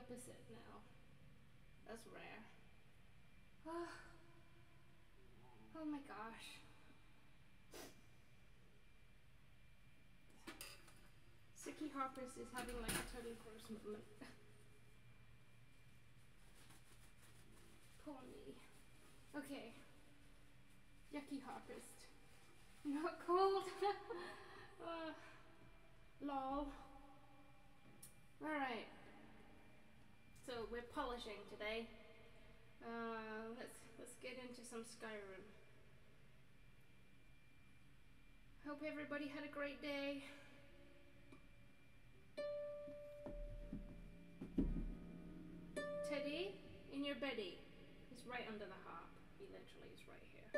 opposite now. That's rare. Oh my gosh. Sicky Harpist is having like a total gross moment. Poor me. Okay. Yucky Harpist. Not cold. Lol. Alright. So we're polishing today. Let's get into some Skyrim. Hope everybody had a great day. Teddy, in your beddy. He's right under the harp. He literally is right here.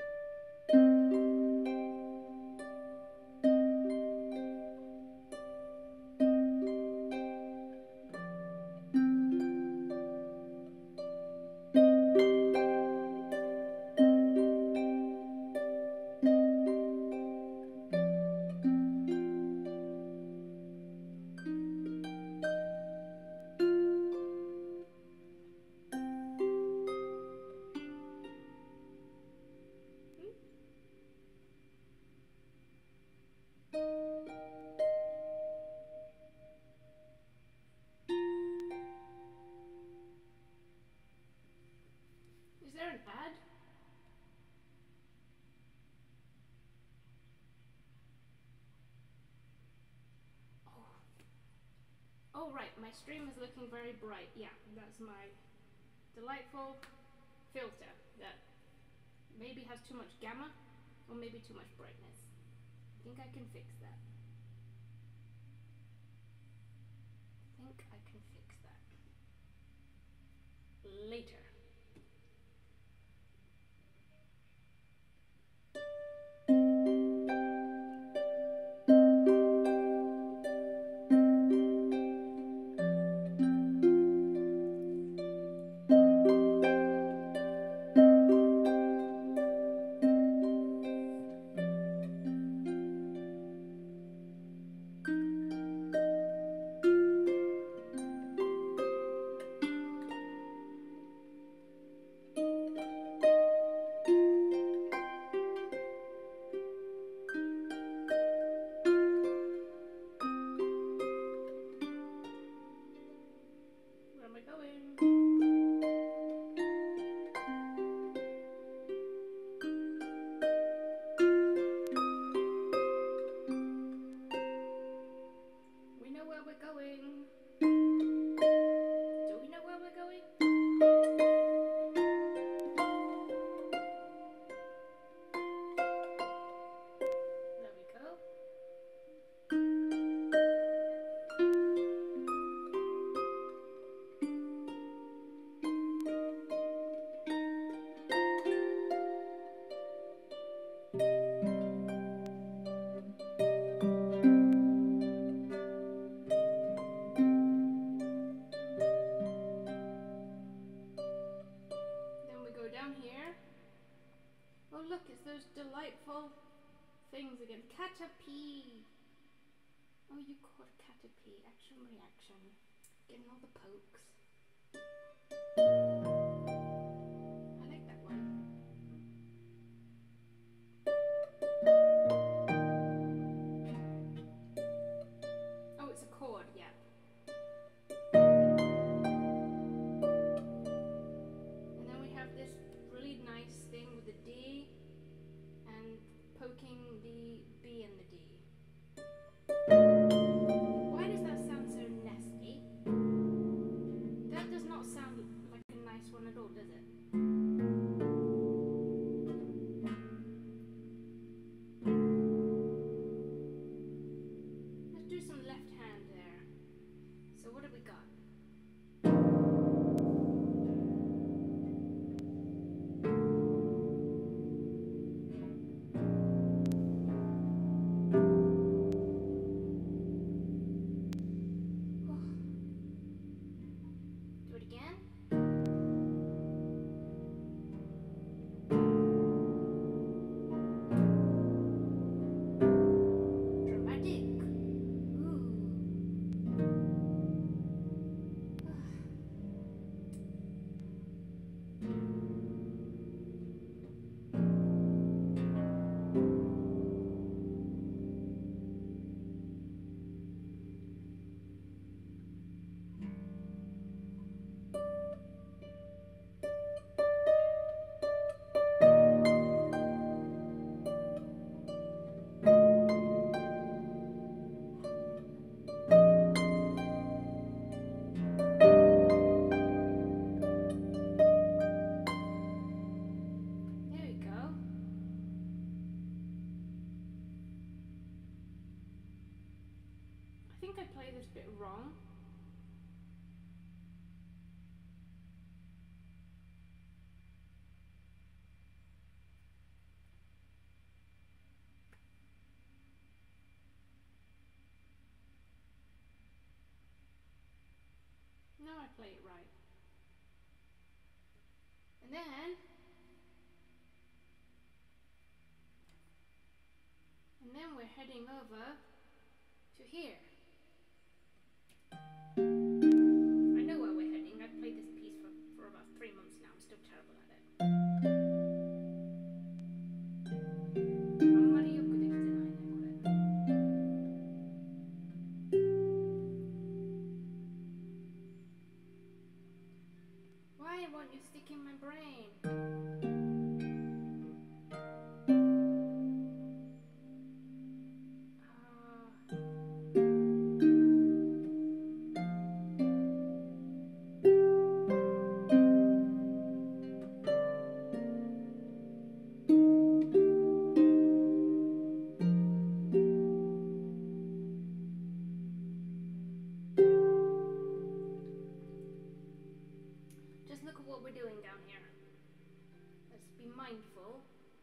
Is there an ad? Oh right, my stream is looking very bright. Yeah, that's my delightful filter that maybe has too much gamma or maybe too much brightness. I think I can fix that. Later. Delightful things again. Caterpie. Oh, you caught a Caterpie. Action reaction. Getting all the pokes. I like that one. Oh, it's a chord, yeah. And then we have this really nice thing with the D and poking the B and the D. Why does that sound so nasty? That does not sound like a nice one at all, does it? Let's do some left hand there. So what have we got? Do it again. bit wrong. Now I play it right. And then we're heading over to here. I know where we're heading. I've played this piece for about 3 months now. I'm still terrible at it. Why won't you stick in my brain? Just look at what we're doing down here. Let's be mindful.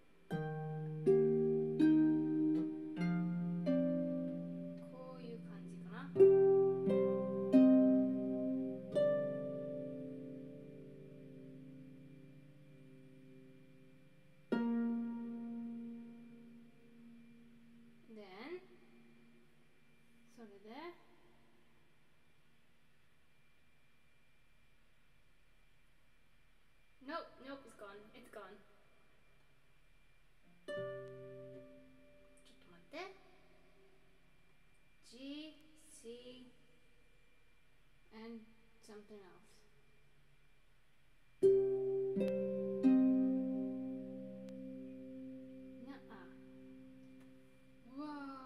Then, sort of there. Nope, nope, it's gone. It's gone. G, C, and something else. Nuh-uh. Whoa.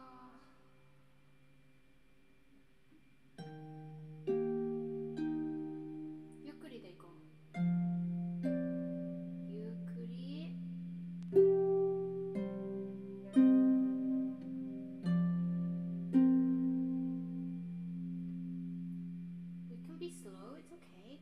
Yukuri deiko. Yukuri. We can be slow, it's okay.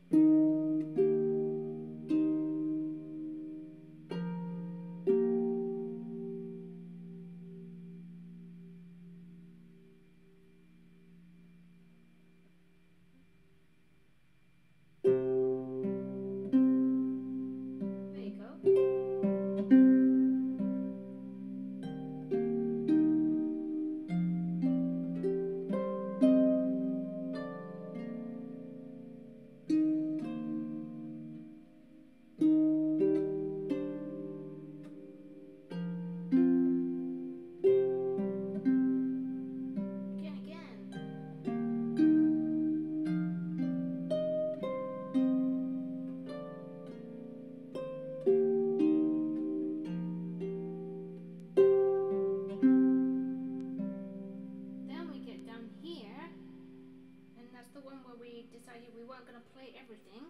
Decided we weren't going to play everything.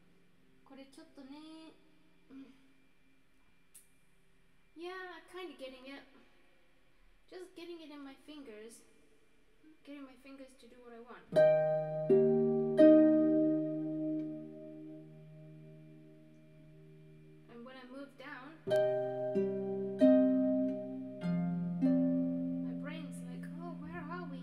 Yeah, I'm kind of getting it. Just getting it in my fingers. Getting my fingers to do what I want. And when I move down, my brain's like, oh, where are we?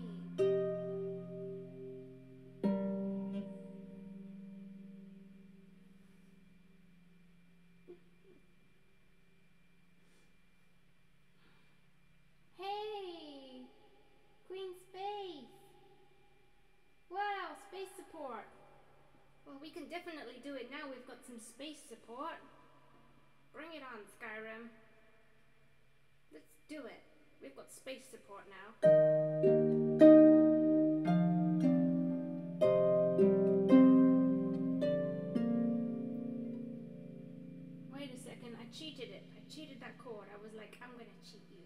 Hey! Queen Space! Wow, space support! Well, we can definitely do it now we've got some space support. Bring it on, Skyrim. Let's do it. We've got space support now. Wait a second, I cheated it. I cheated that chord. I was like, I'm gonna cheat you.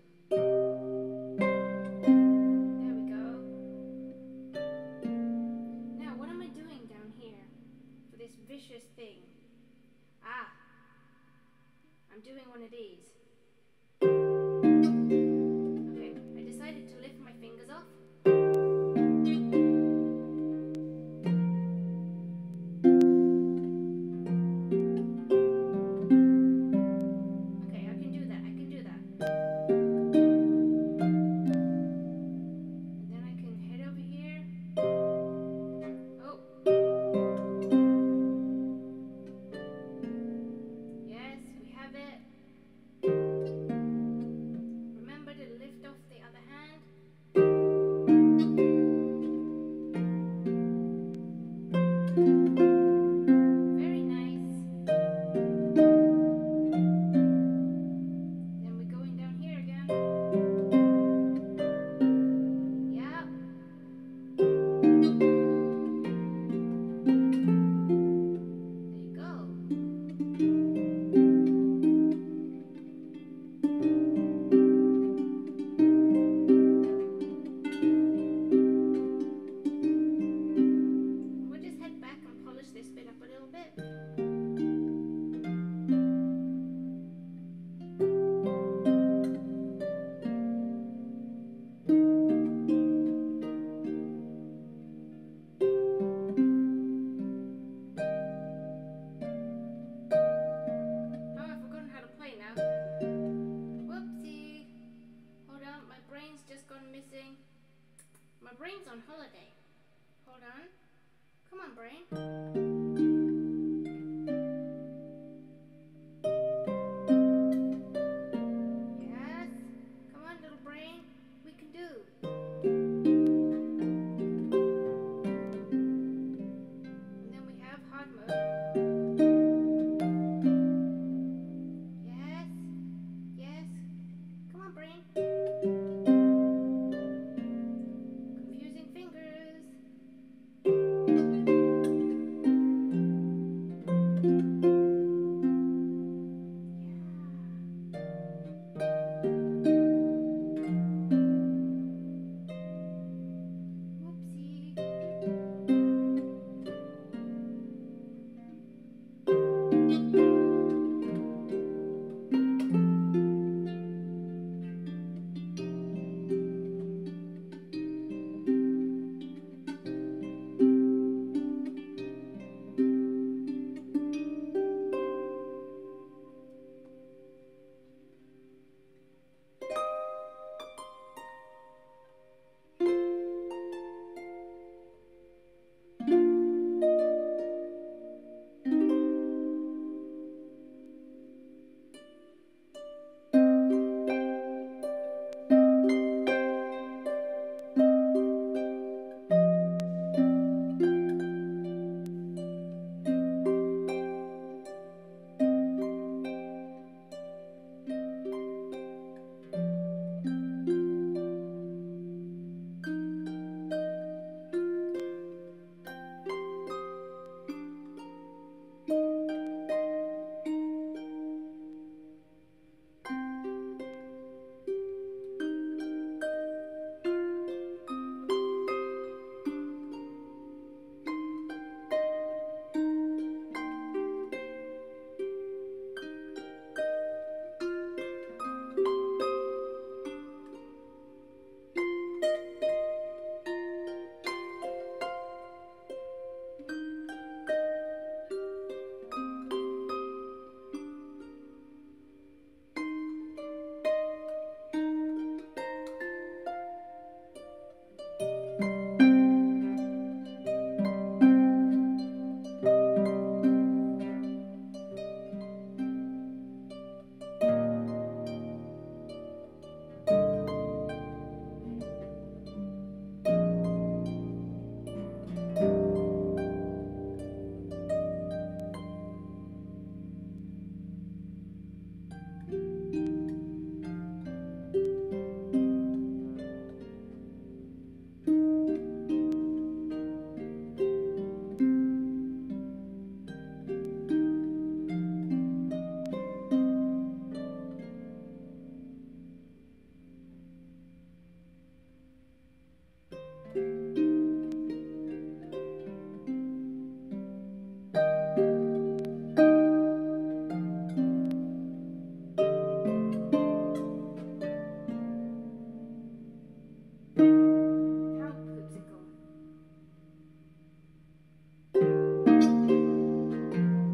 There we go. Now, what am I doing down here for this vicious thing? Ah, I'm doing one of these. Okay, I decided to lift my fingers off.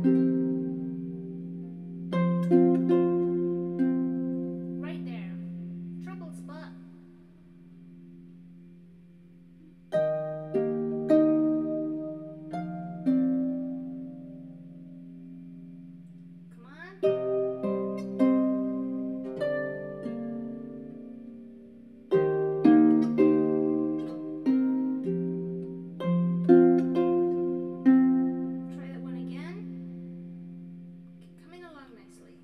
Right there. Trouble spot. Come on. Try that one again. Coming along nicely.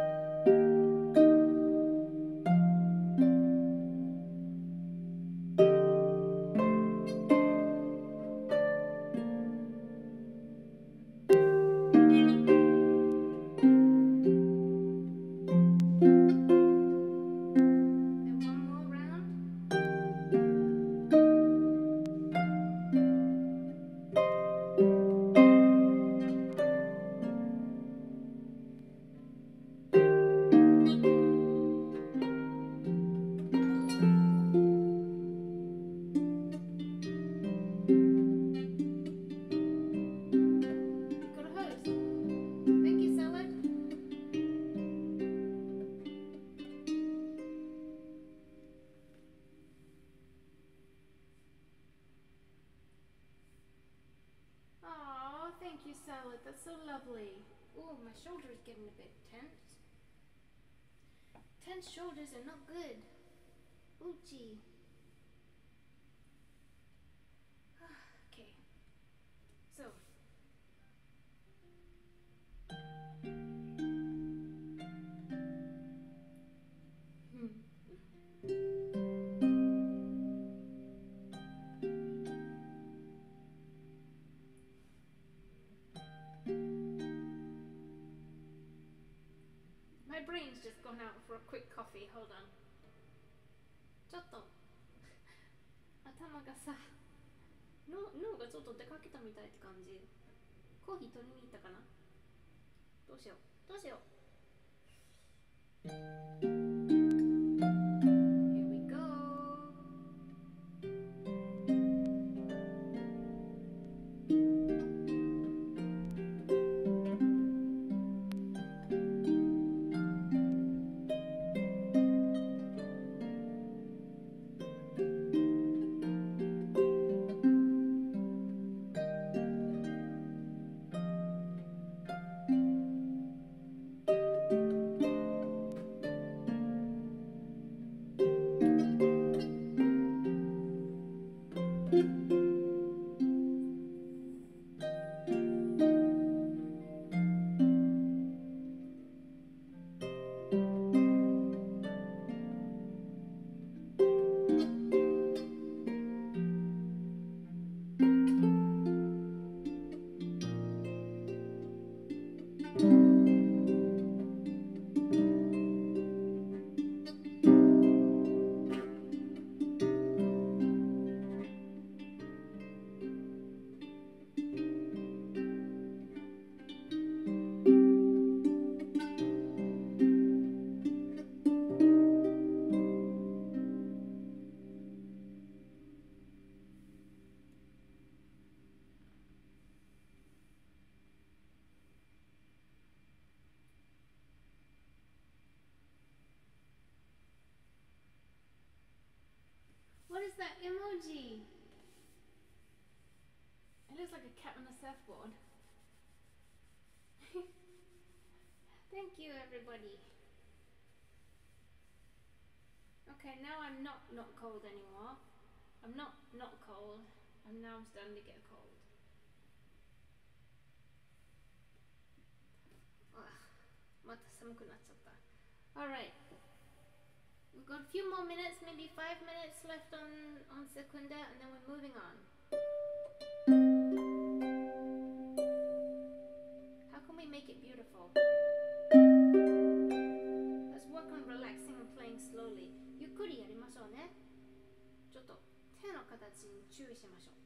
And one more round. Got a host. Thank you, Salad. Aw, thank you, Salad. That's so lovely. Oh, my shoulder's getting a bit tense. Tense shoulders are not good. Ooh, gee. Okay. So. My brain's just gone out for a quick coffee. Hold on. ちょっと頭がさ、脳がちょっと出かけたみたいって感じ。コーヒー取りに行ったかな。どうしよう。どうしよう。Here we go. What is that emoji? It looks like a cat on a surfboard. Thank you, everybody. Okay, now I'm not cold anymore. I'm not cold. I'm now starting to get cold. Alright. We've got a few more minutes, maybe 5 minutes left on Secunda, and then we're moving on. How can we make it beautiful? Let's work on relaxing and playing slowly. ゆっくりやりましょうね。ちょっと手の形に注意しましょう。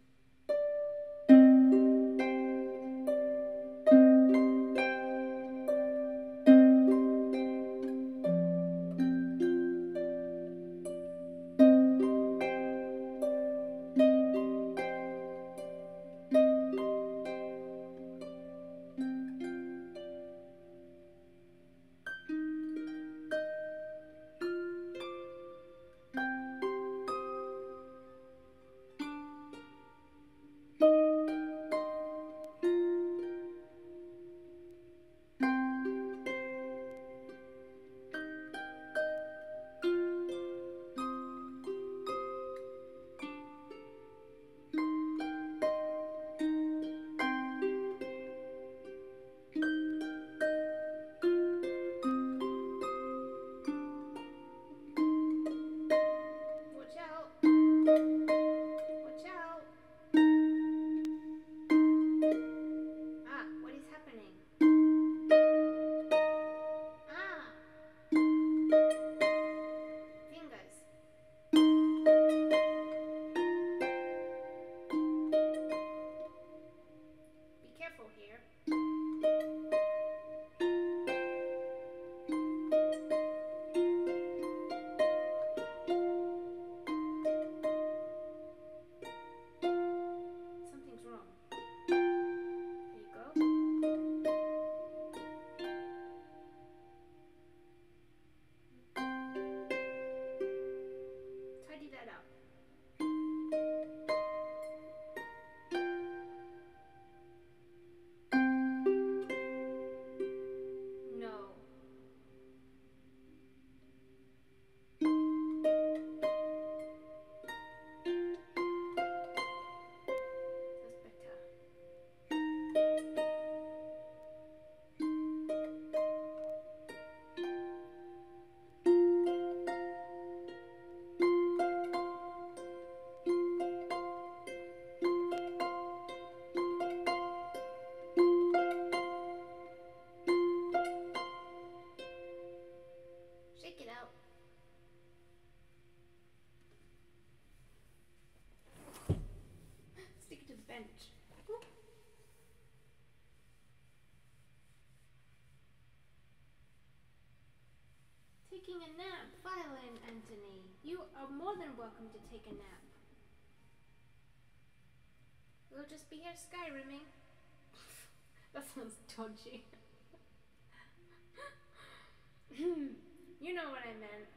taking a nap. Violin, Anthony. You are more than welcome to take a nap. We'll just be here Skyrimming. That sounds dodgy. You know what I meant.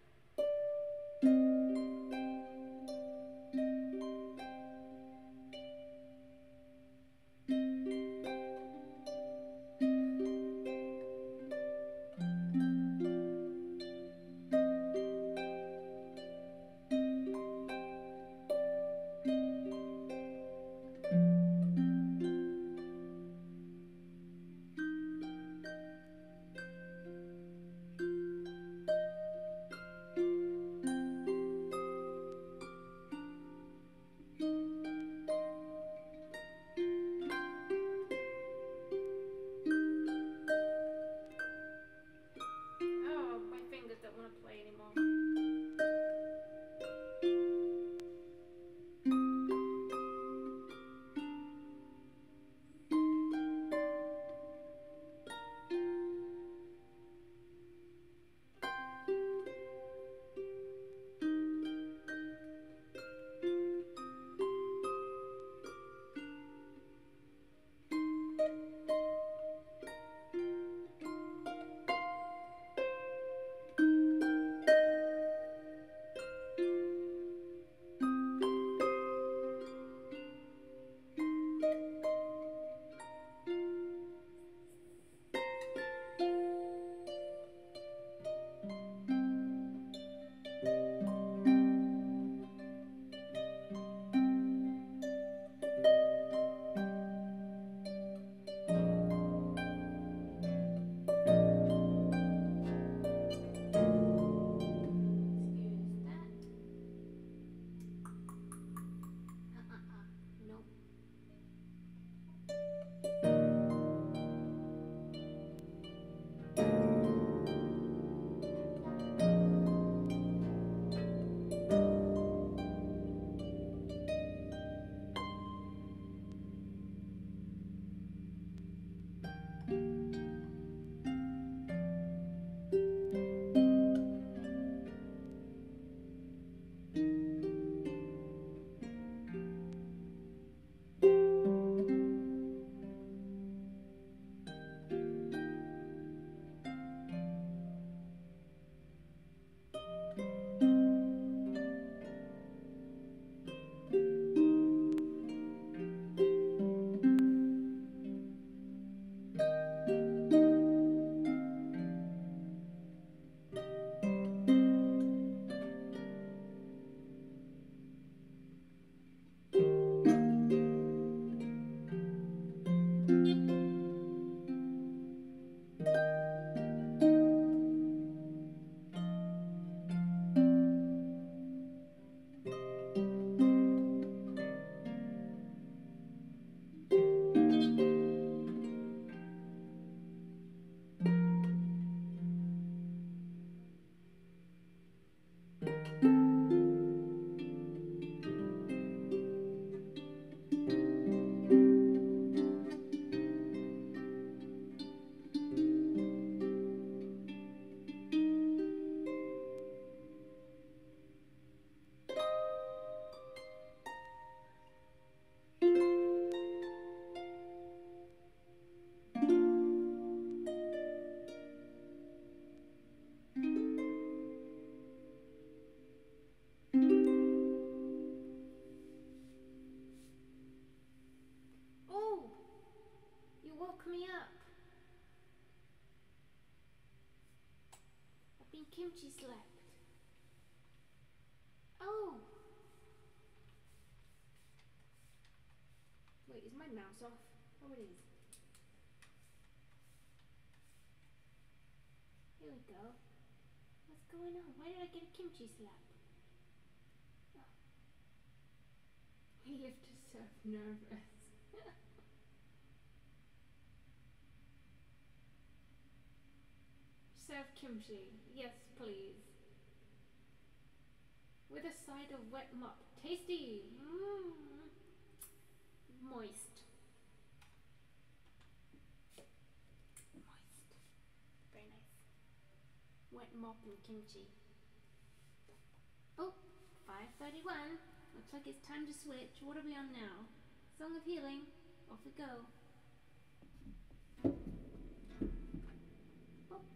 Kimchi slept. Oh! Wait, is my mouse off? Oh, it is. Here we go. What's going on? Why did I get a kimchi slap? Oh. He left herself nervous. Serve kimchi. Yes, please. With a side of wet mop. Tasty! Mmm. Moist. Moist. Very nice. wet mop and kimchi. Oh, 5:31. Looks like it's time to switch. What are we on now? Song of Healing. Off we go. Oh.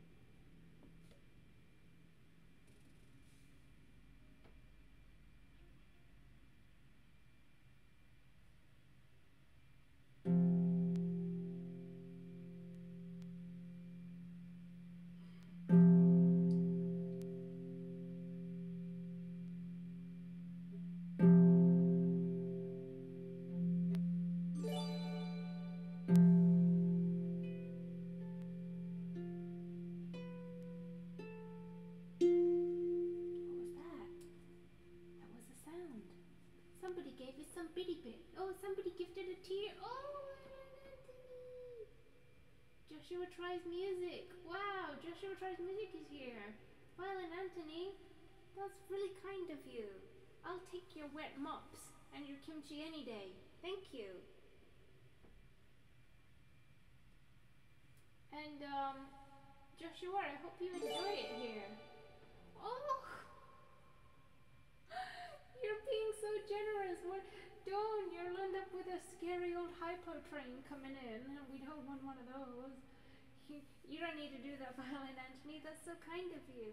Somebody gave us some bitty bit. Oh, somebody gifted a tear. Oh, Anthony! Joshua Tries Music. Wow, Joshua Tries Music is here. Violin Anthony, that's really kind of you. I'll take your wet mops and your kimchi any day. Thank you. And, Joshua, I hope you enjoy it here. Oh! You're being so generous. Don't. You'll end up with a scary old hypo train coming in, and we don't want one of those. You don't need to do that, Violin Anthony. That's so kind of you.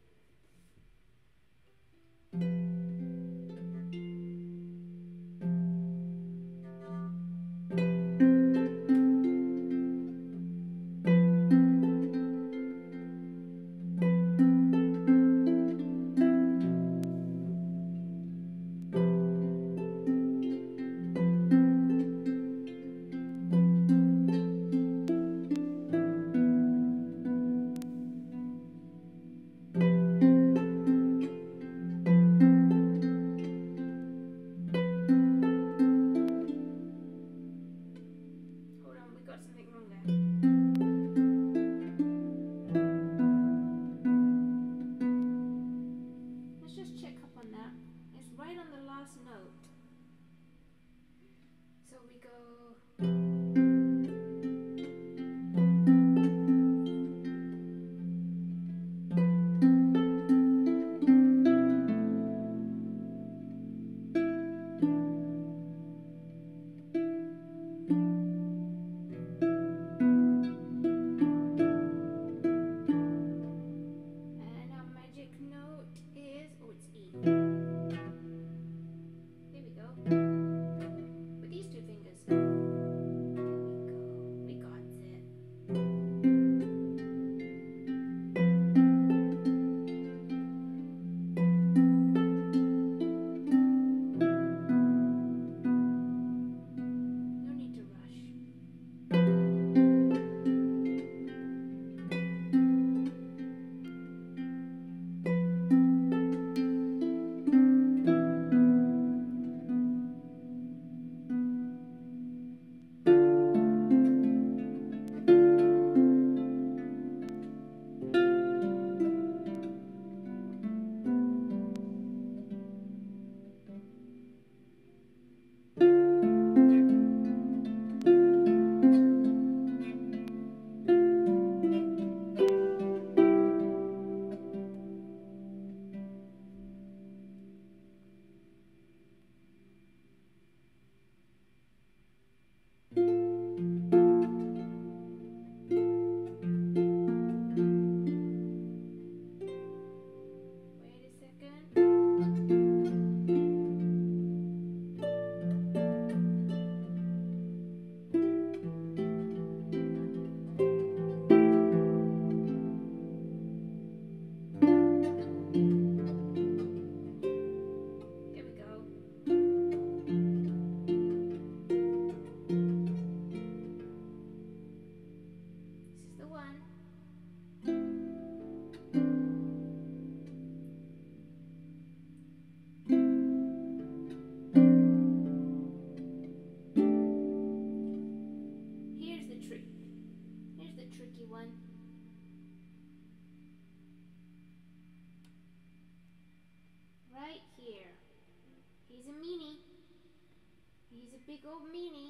Big old meanie.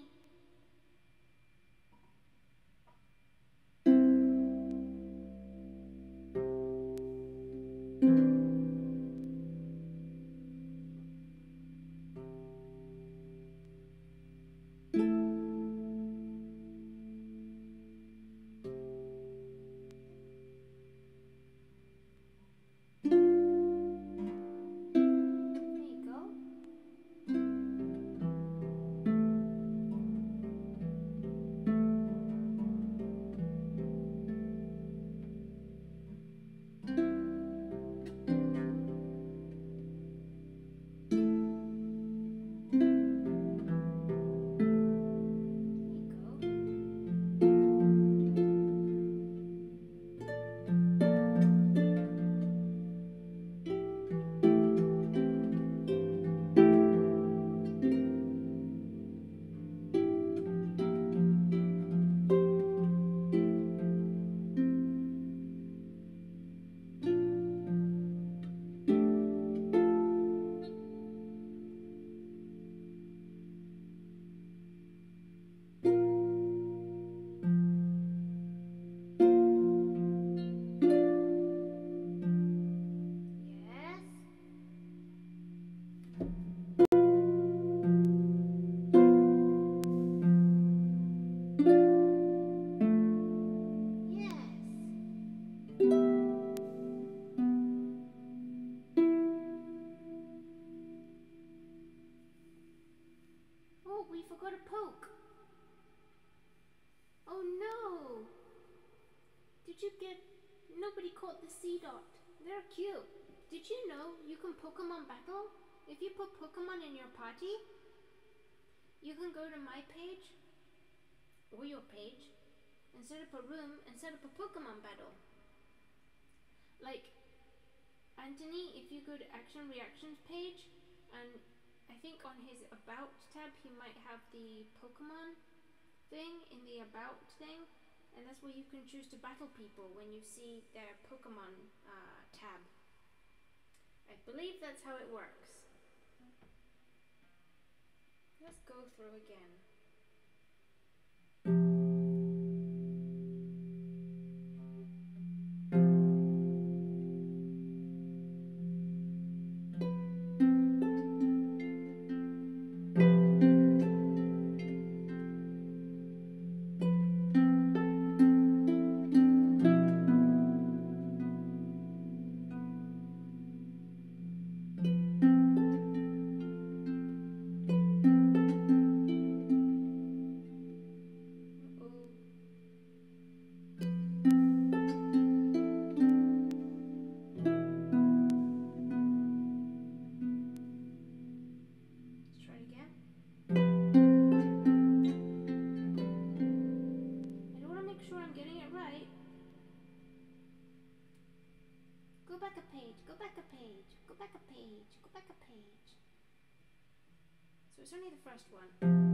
Did you get... Nobody caught the sea dot. They're cute. Did you know you can Pokemon battle? If you put Pokemon in your party, you can go to my page or your page and set up a room and set up a Pokemon battle. Like Anthony, if you go to Action Reactions page, and I think on his About tab he might have the Pokemon thing in the About thing, and that's where you can choose to battle people when you see their Pokemon tab. I believe that's how it works. Let's go through again. Go back a page, go back a page, go back a page, go back a page. So it's only the first one.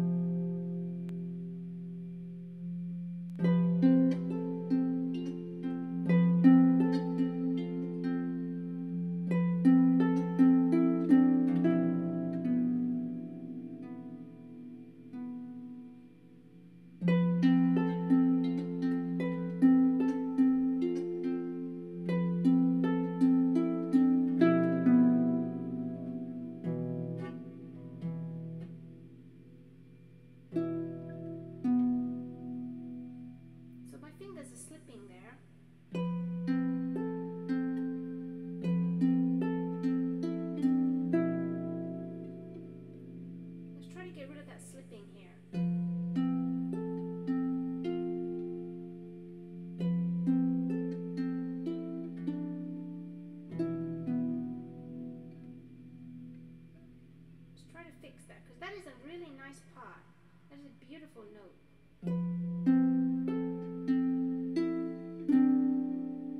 Beautiful note.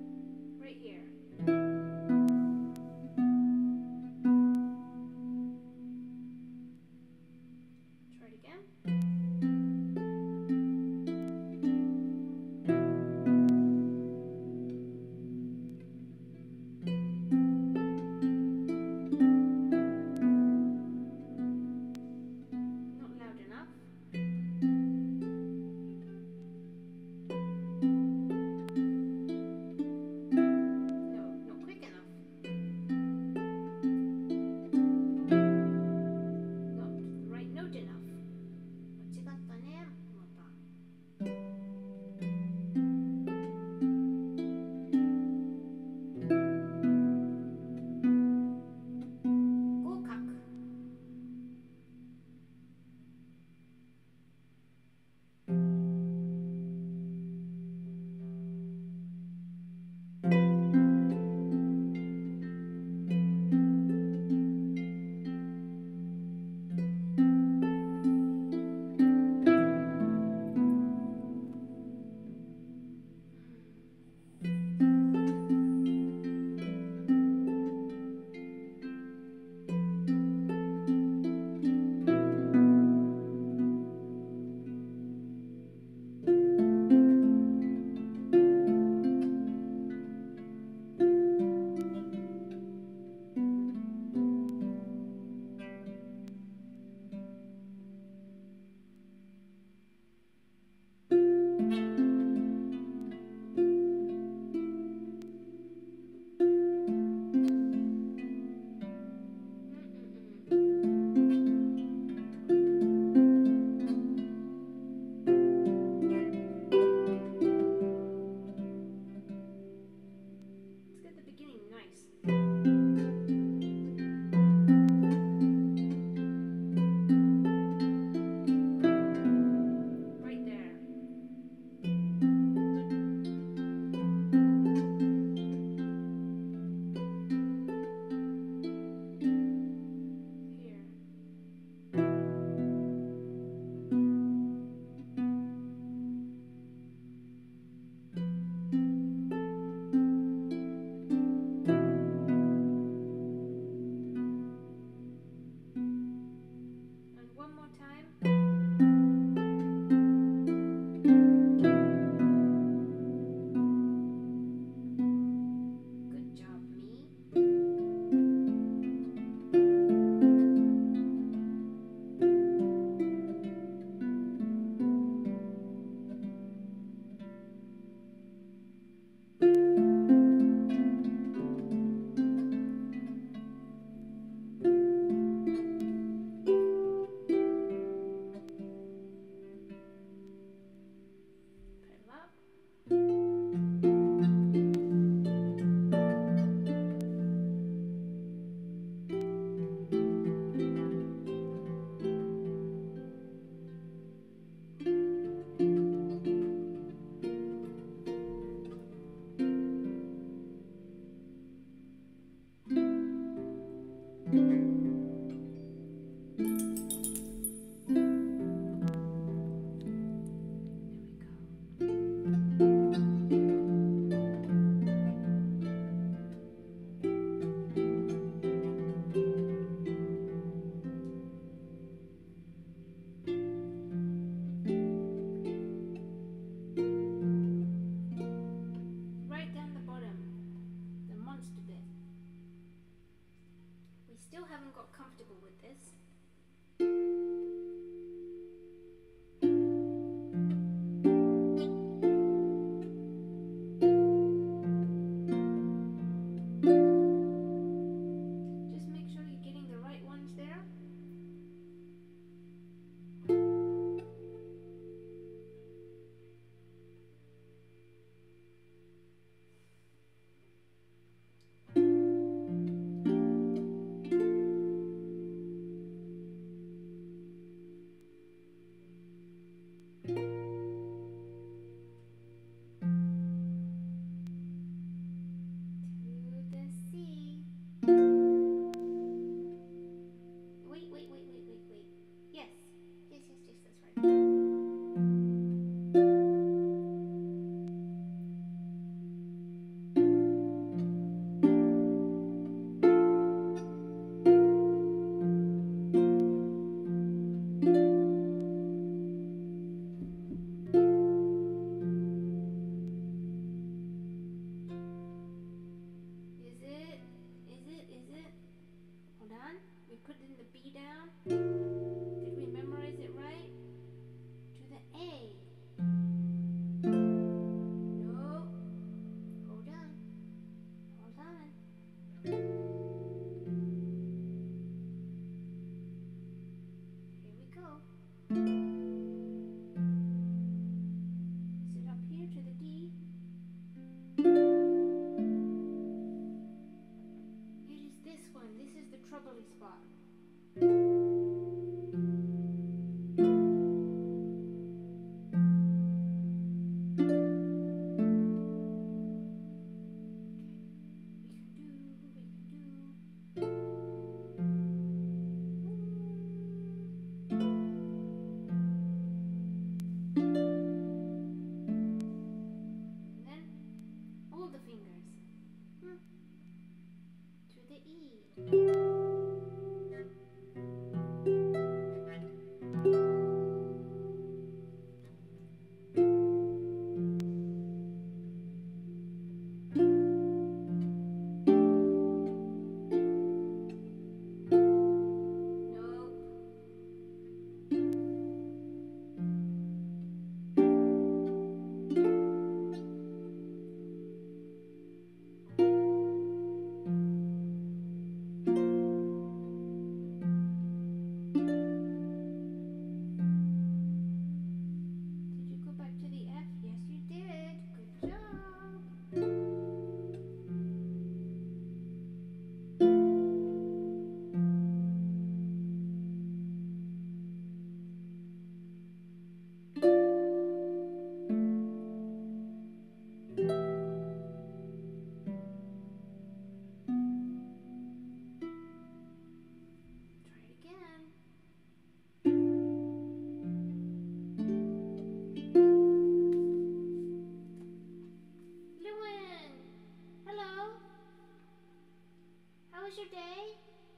your day?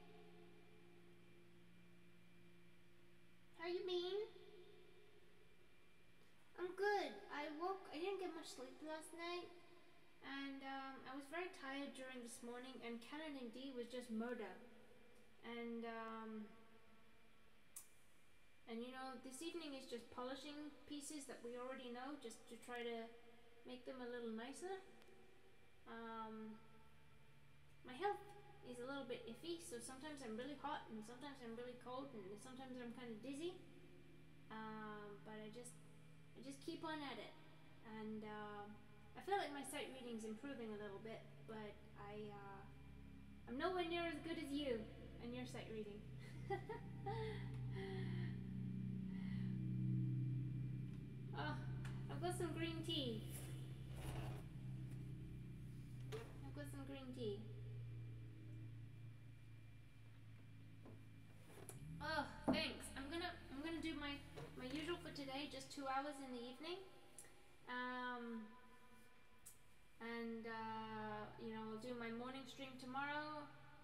How you been? I'm good. I didn't get much sleep last night, and I was very tired during this morning, and Cannon D was just murder. And you know, this evening is just polishing pieces that we already know, just to try to make them a little nicer. My health is a little bit iffy, so sometimes I'm really hot, and sometimes I'm really cold, and sometimes I'm kind of dizzy. But I just keep on at it, and I feel like my sight reading's improving a little bit, but I'm nowhere near as good as you and your sight reading. Oh, I've got some green tea. Oh, thanks. I'm gonna do my usual for today, just 2 hours in the evening. And you know, I'll do my morning stream tomorrow.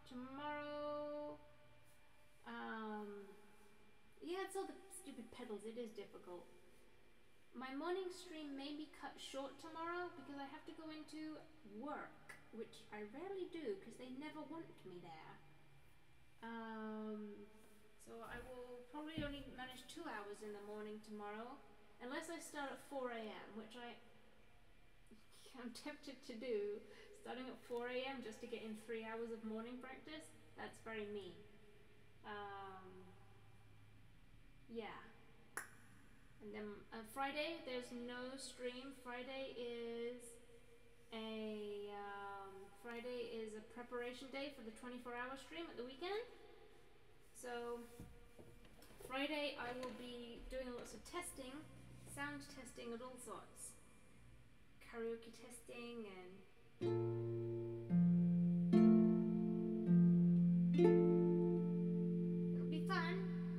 Yeah, it's all the stupid pedals. It is difficult. My morning stream may be cut short tomorrow because I have to go into work, which I rarely do because they never want me there. So I will probably only manage 2 hours in the morning tomorrow, unless I start at 4 a.m., which I'm tempted to do. Starting at 4 a.m. just to get in 3 hours of morning practice, that's very me. Yeah. And then Friday, there's no stream. Friday is a preparation day for the 24-hour stream at the weekend. So Friday I will be doing lots of testing, sound testing of all sorts, karaoke testing, and it'll be fun.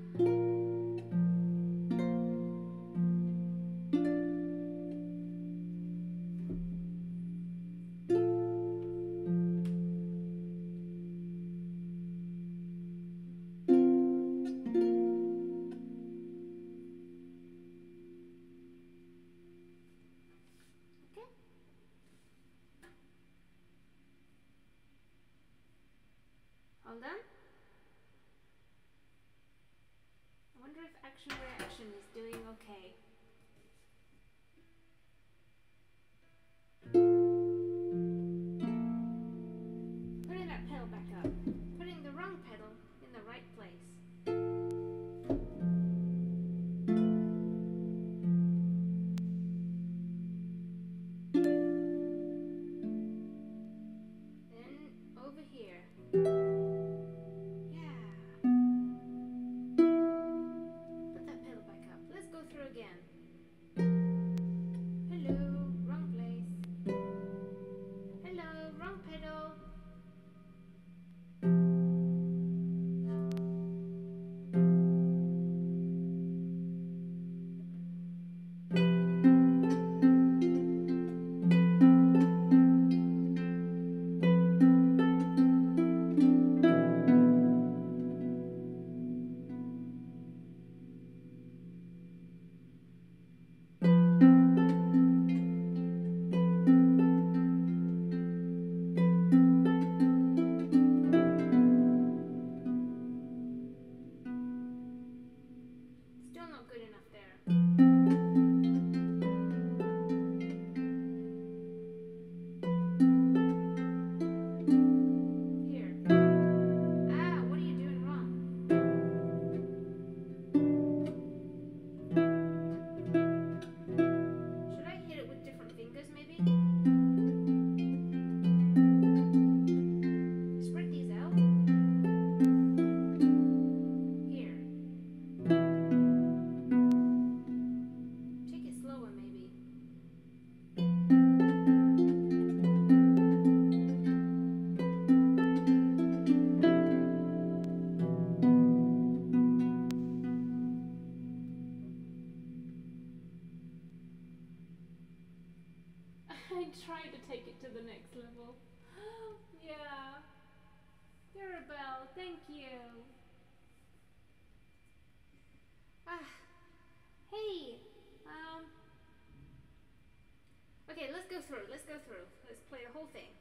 All done? I wonder if action reaction is doing okay. Putting that pedal back up. Putting the wrong pedal in the right place. Then over here. Again. Hello, wrong place. Hello, wrong pedal. Still not good enough there. Here. Ah, what are you doing wrong? Should I hit it with different fingers maybe? Spread these out. Here. Take it slower maybe. I tried to take it to the next level. Yeah. Mirabelle, thank you. Ah, hey. Okay, let's go through. Let's go through. Let's play the whole thing.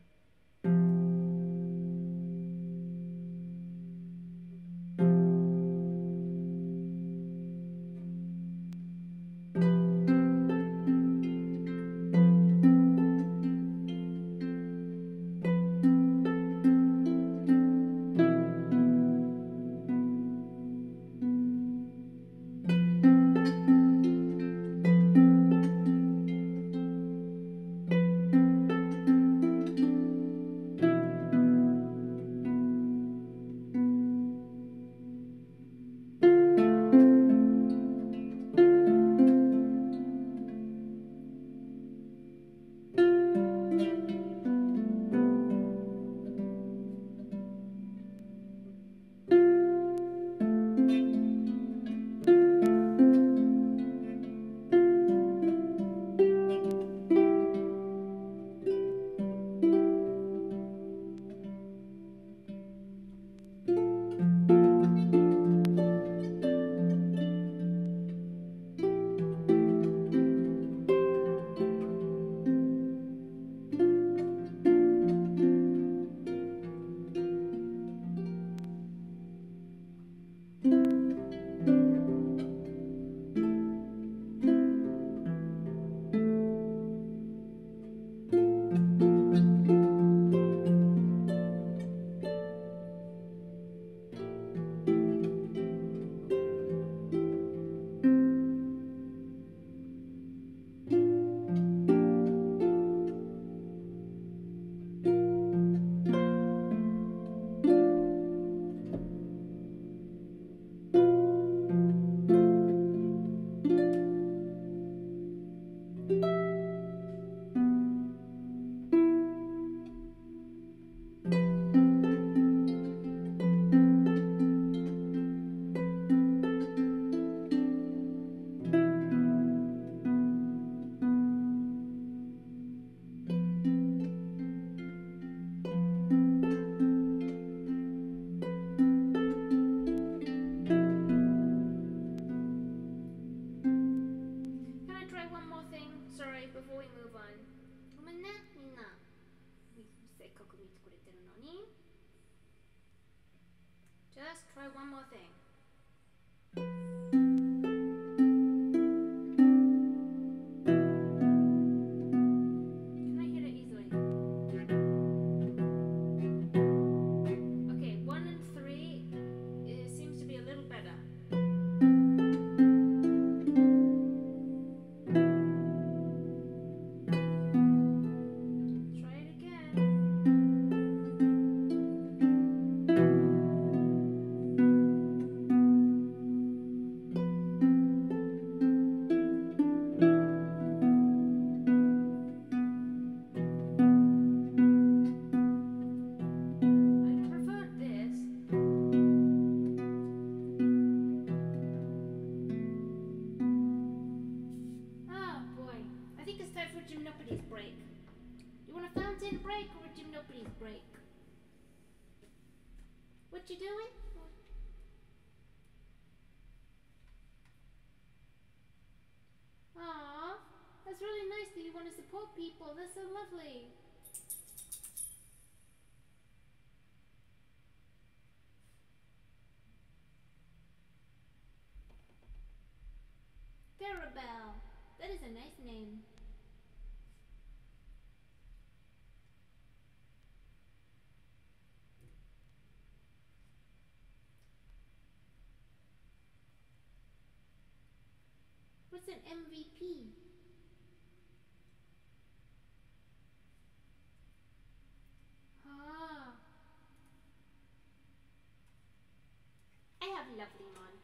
Sorry, before we move on. ごめんね、みんな。せっかく見てくれてるのに。Just try one more thing. Can I hit it easily? Okay, 1 and 3 it seems to be a little better. Try it again. I prefer this. Oh boy, I think it's time for a gymnopedes break. You want a fountain break or a gymnopedes break? What you doing? Aww, that's really nice that you want to support people. That's so lovely. Farabelle, that is a nice name. What's an MVP? Ah, I have lovely mods.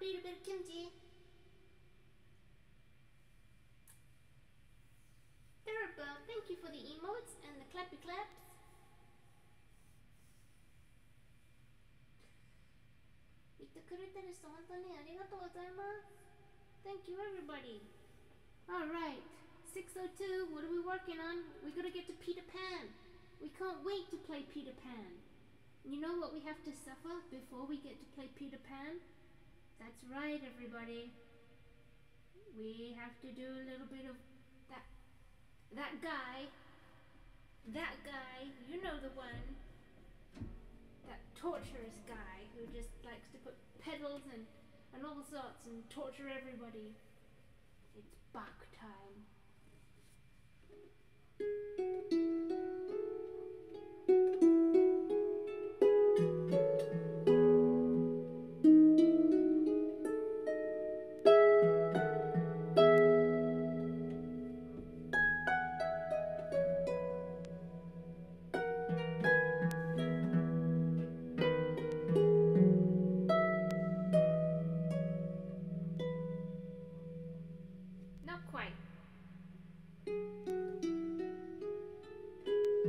Need a bit of kimchi. Harp, thank you for the emotes and the clappy claps. Thank you, everybody. Alright, 6:02, what are we working on? We gotta get to Peter Pan. We can't wait to play Peter Pan. You know what we have to suffer before we get to play Peter Pan? That's right, everybody. We have to do a little bit of that guy, you know the one, that torturous guy who just likes to put pedals and all sorts and torture everybody. It's Bach time. Not quite.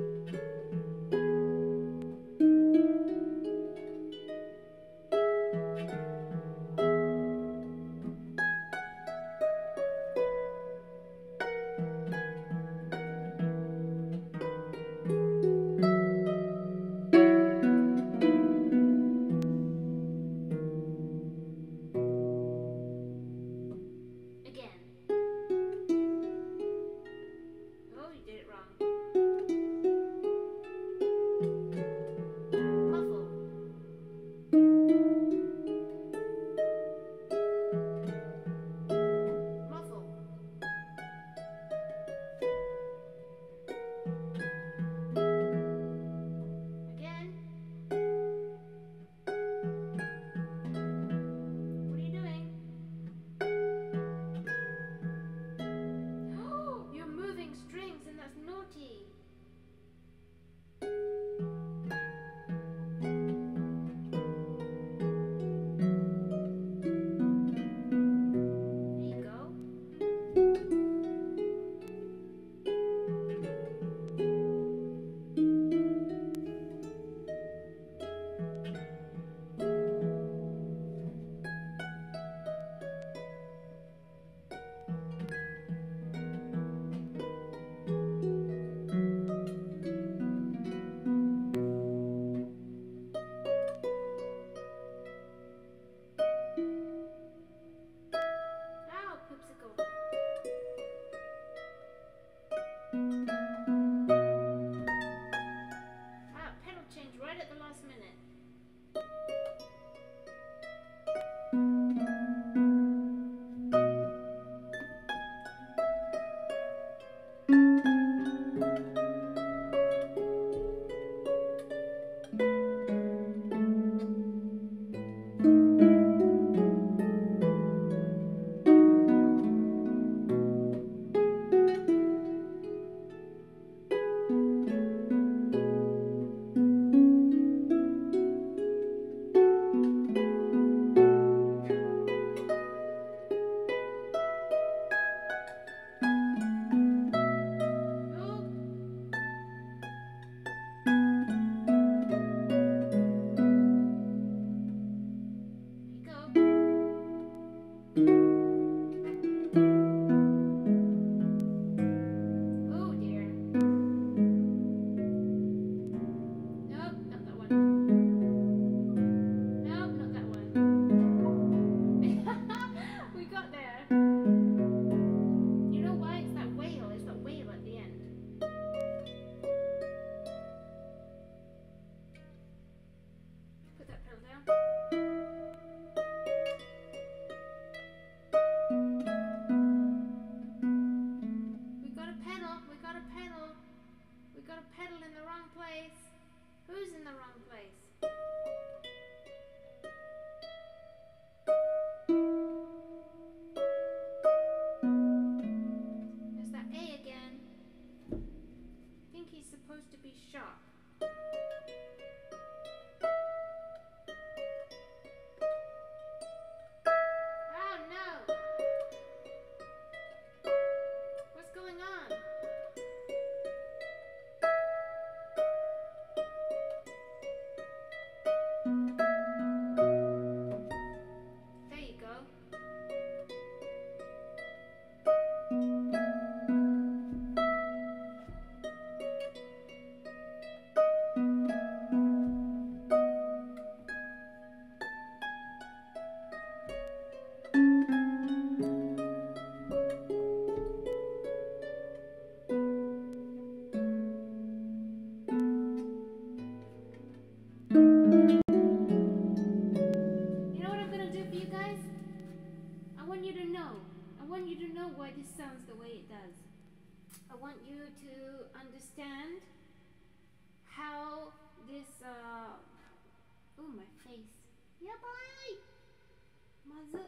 Bye. Mother.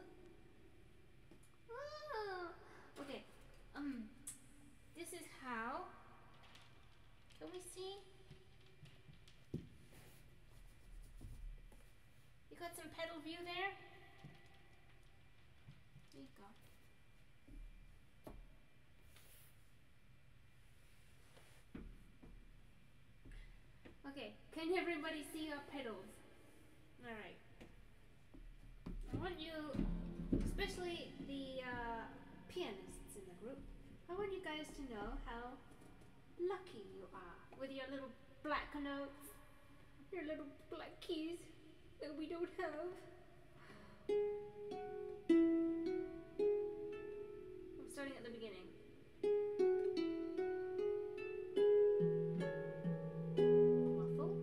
Oh. Okay. This is how. Can we see? You got some pedal view there? There you go. Okay, can everybody see our pedals? Alright. I want you, especially the pianists in the group, I want you guys to know how lucky you are with your little black notes, your little black keys that we don't have. I'm starting at the beginning. Muffle.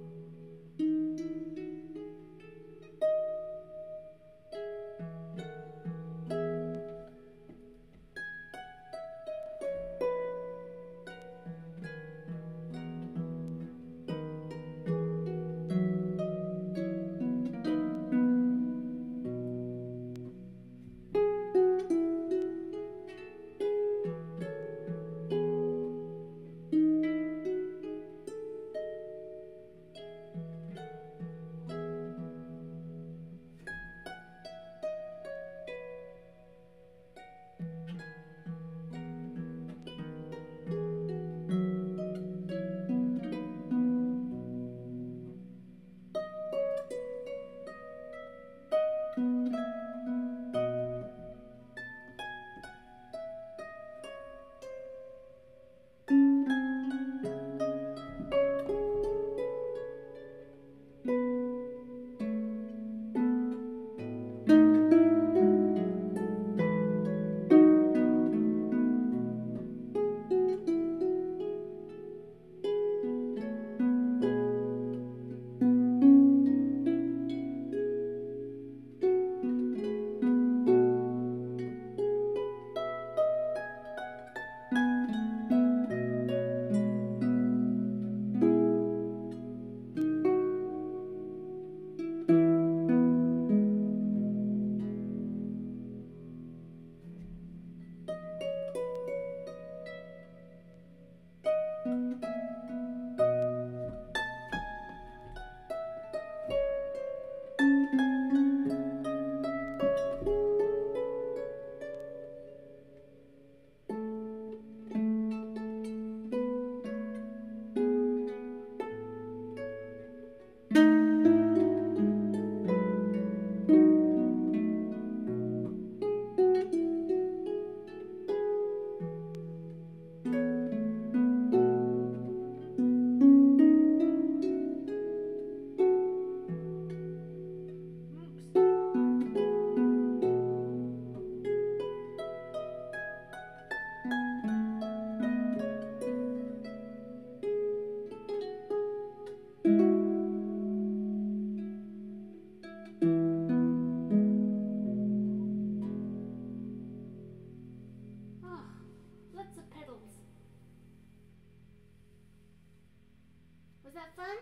Was that fun?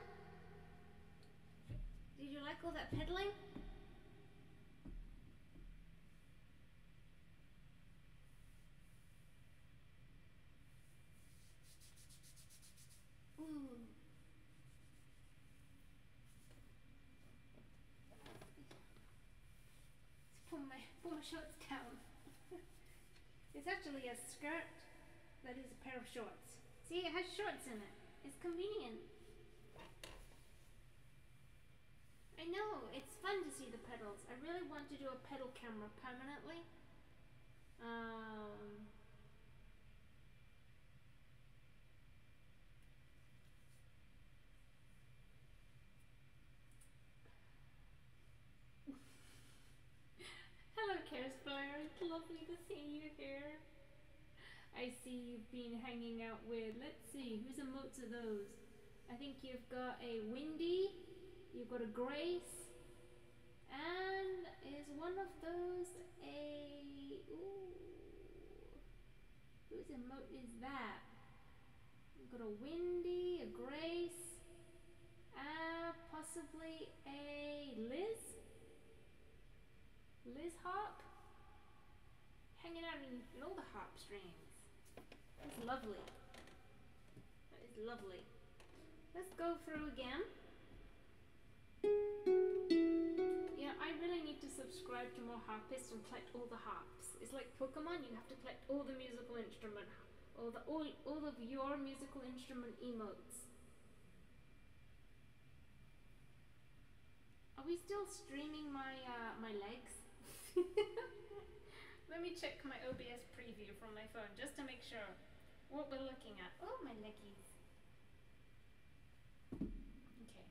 Did you like all that pedaling? Ooh. Let's pull my shorts down. It's actually a skirt that is a pair of shorts. See, it has shorts in it. It's convenient. I know, it's fun to see the pedals. I really want to do a pedal camera permanently. Hello, Caresfire. It's lovely to see you here. I see you've been hanging out with, let's see, whose emotes are those? I think you've got a Windy, you've got a Grace, and is one of those a, ooh, whose emote is that? You've got a Windy, a Grace, possibly a Liz? Liz Harp, hanging out in all the harp strings. That's lovely. That is lovely. Let's go through again. Yeah, I really need to subscribe to more harpists and collect all the harps. It's like Pokemon, you have to collect all the musical instrument, all of your musical instrument emotes. Are we still streaming my legs? Let me check my OBS preview from my phone just to make sure what we're looking at. Oh, my leggies. Okay.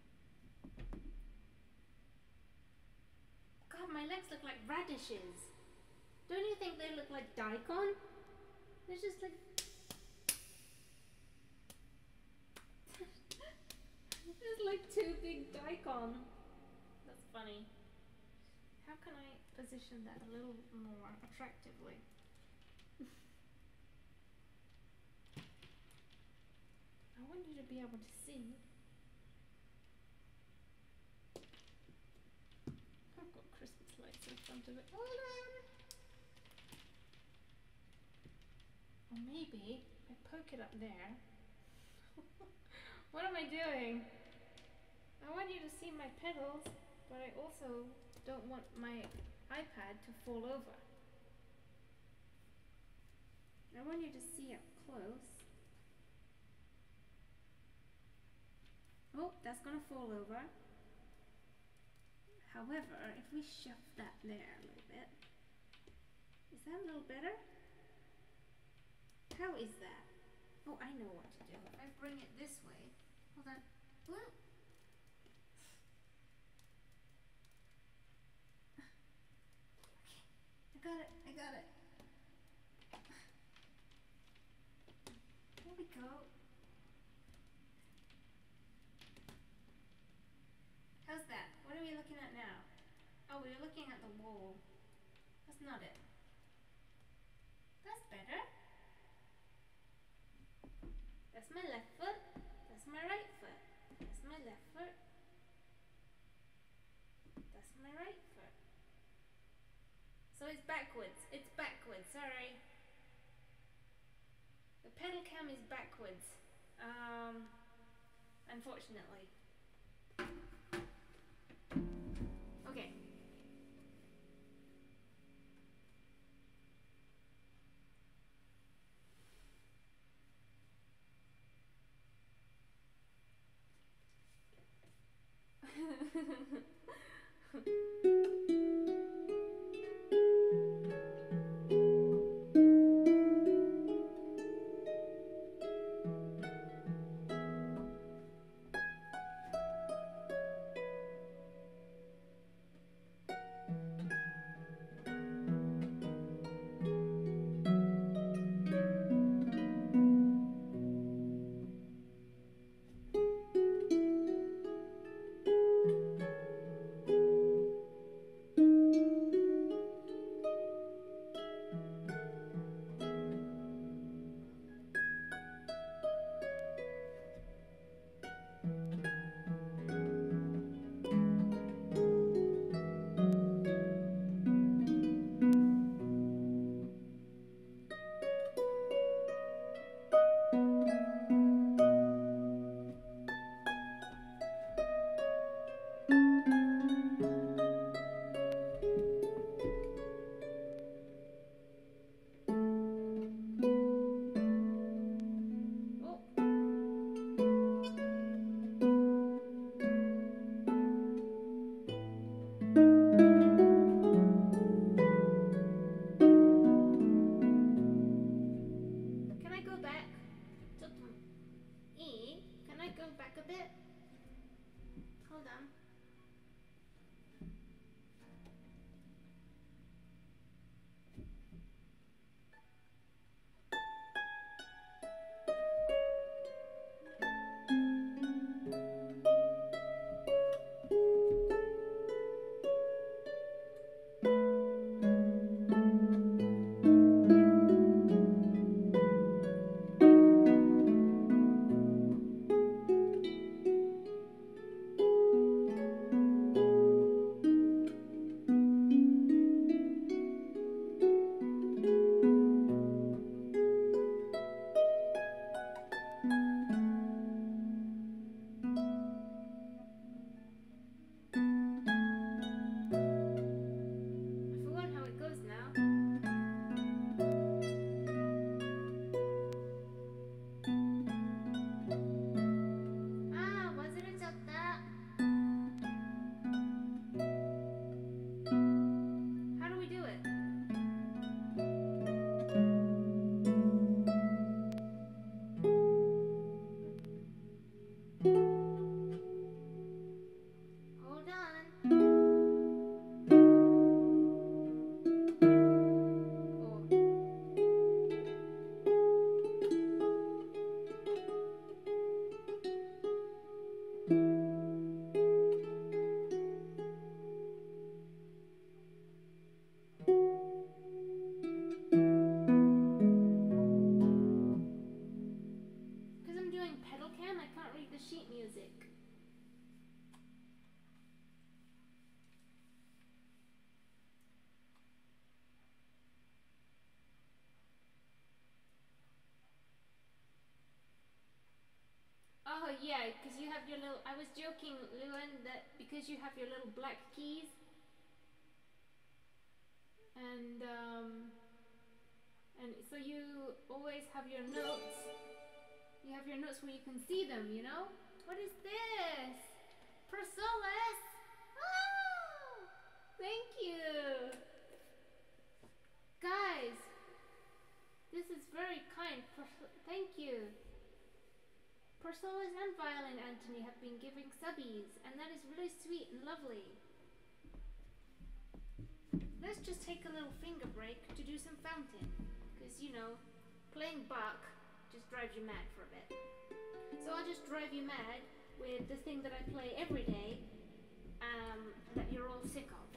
God, my legs look like radishes. Don't you think they look like daikon? They're just like... There's like two big daikon. That's funny. How can I position that a little more attractively? I want you to be able to see. I've got Christmas lights in front of it. Hold on! Or maybe I poke it up there. What am I doing? I want you to see my pedals, but I also don't want my iPad to fall over. I want you to see up close. Oh, that's gonna fall over. However, if we shove that there a little bit, is that a little better? How is that? Oh, I know what to do. If I bring it this way, hold on. What? Okay, I got it. There we go. How's that? What are we looking at now? Oh, we're looking at the wall. That's not it. That's better. That's my left foot. That's my right foot. That's my left foot. That's my right foot. So it's backwards. It's backwards. Sorry. The pedal cam is backwards. Unfortunately. Okay. yeah, because you have your little. I was joking, Luan, that because you have your little black keys, and so you always have your notes. You have your notes where you can see them. You know. What is this? Persolas. Oh, thank you, guys. This is very kind. Thank you. Persolas and Violin Anthony have been giving subbies, and that is really sweet and lovely. Let's just take a little finger break to do some fountain, because you know, playing Bach just drives you mad for a bit. So I'll just drive you mad with the thing that I play every day, that you're all sick of.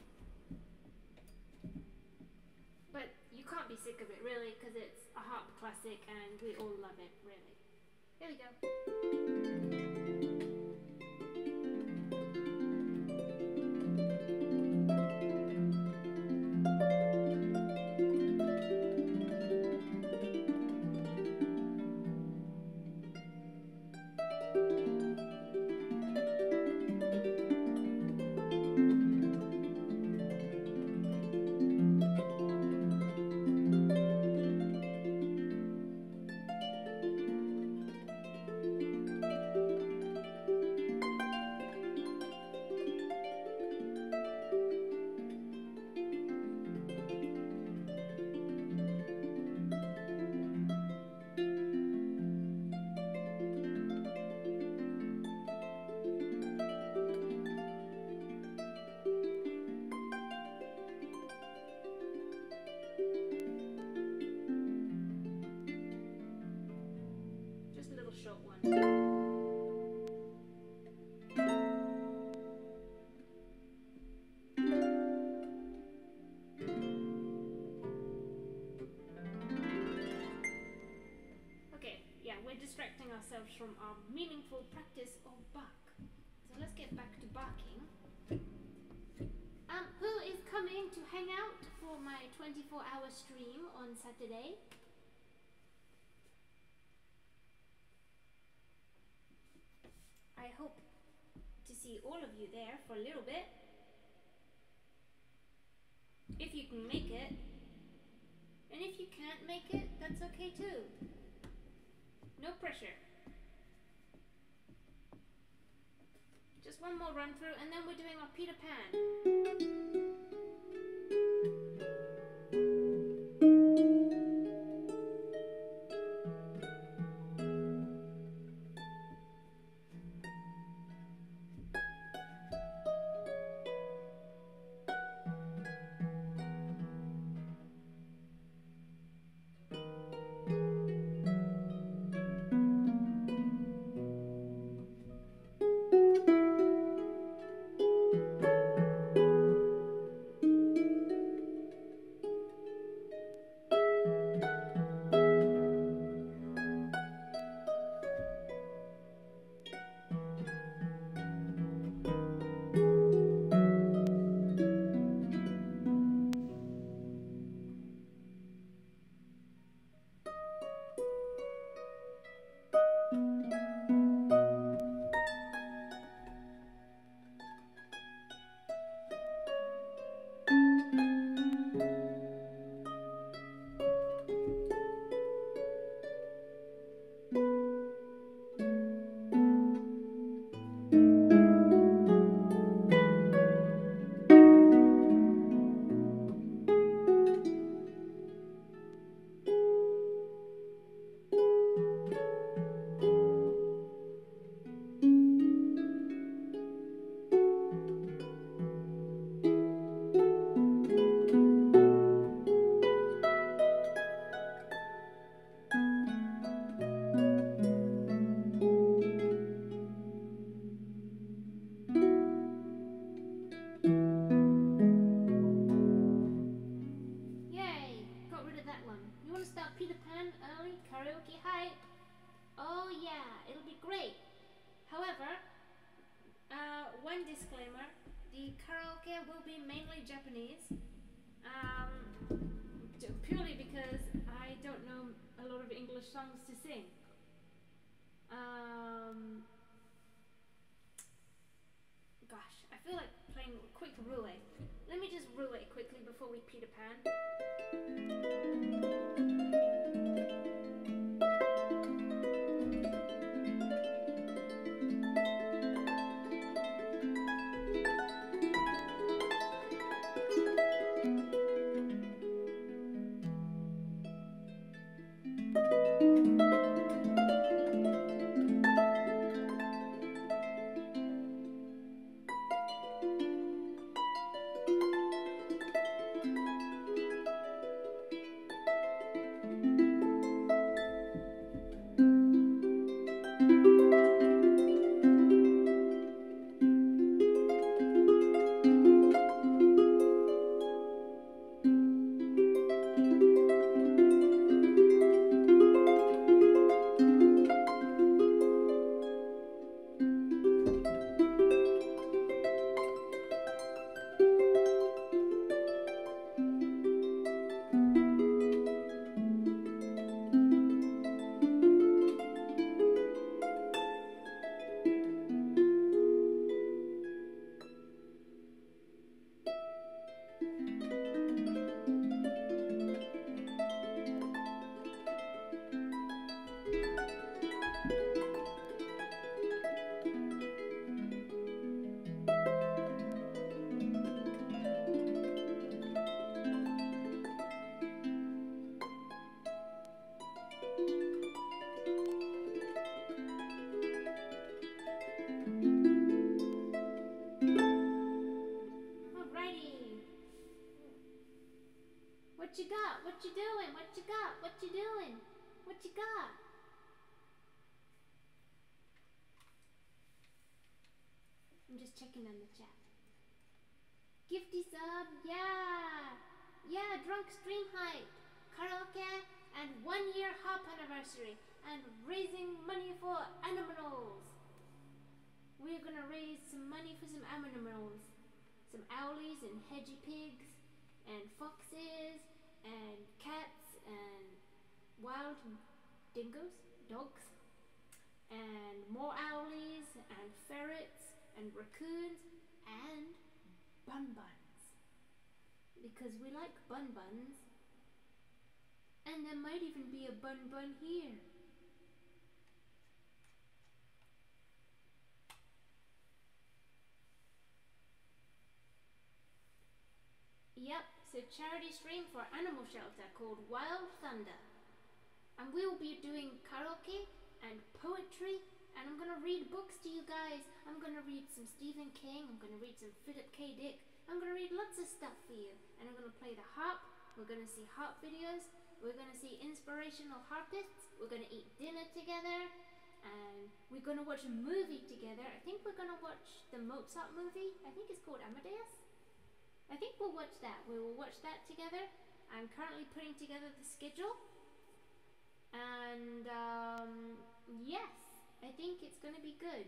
But you can't be sick of it really, because it's a harp classic and we all love it, really. Here we go. Distracting ourselves from our meaningful practice of Bach. So let's get back to barking. Who is coming to hang out for my 24-hour stream on Saturday? I hope to see all of you there for a little bit. If you can make it. And if you can't make it, that's okay too. No pressure. Just one more run through and then we're doing our Peter Pan. One disclaimer, the karaoke will be mainly Japanese, purely because I don't know a lot of English songs to sing. Gosh, I feel like playing quick roulette. Let me just roulette quickly before we Peter Pan. What you got? What you doing? What you got? What you doing? What you got? I'm just checking on the chat. Gifty sub, yeah! Yeah, drunk stream hype, karaoke, and 1 year Harp anniversary, and raising money for animals. We're gonna raise some money for some animals. Some owlies and hedgy pigs, and foxes, and cats, and wild dingoes, dogs, and more owlies, and ferrets, and raccoons, and bun buns. Because we like bun buns, and there might even be a bun bun here. Yep, it's a charity stream for animal shelter called Wild Thunder. And we will be doing karaoke and poetry, and I'm gonna read books to you guys. I'm gonna read some Stephen King, I'm gonna read some Philip K. Dick, I'm gonna read lots of stuff for you. And I'm gonna play the harp, we're gonna see harp videos, we're gonna see inspirational harpists, we're gonna eat dinner together, and we're gonna watch a movie together. I think we're gonna watch the Mozart movie. I think it's called Amadeus. I think we'll watch that. We will watch that together. I'm currently putting together the schedule. And yes, I think it's going to be good.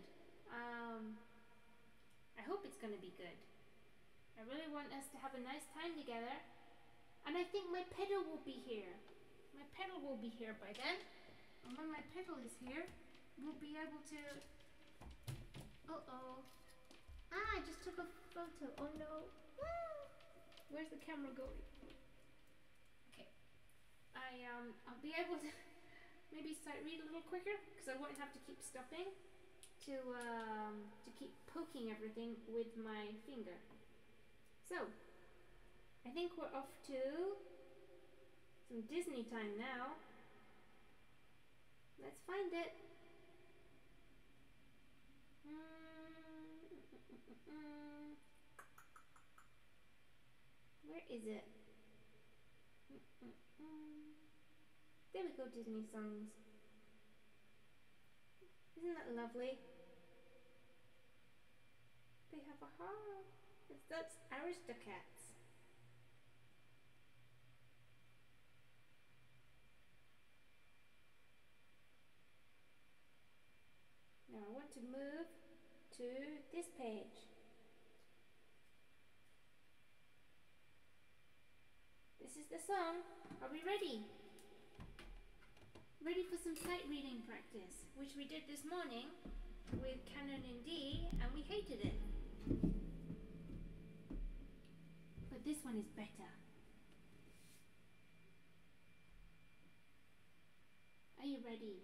I hope it's going to be good. I really want us to have a nice time together. And I think my pedal will be here. My pedal will be here by then. And when my pedal is here, we'll be able to... Uh-oh. Ah, I just took a photo. Oh no. Where's the camera going? Okay. I'll be able to maybe sight read a little quicker because I won't have to keep stopping to keep poking everything with my finger. So, I think we're off to some Disney time now. Let's find it. Where is it? There we go, Disney songs. Isn't that lovely? They have a harp. That's Aristocats. Now I want to move to this page. This is the song. Are we ready? Ready for some sight reading practice, which we did this morning with Canon in D, and we hated it. But this one is better. Are you ready?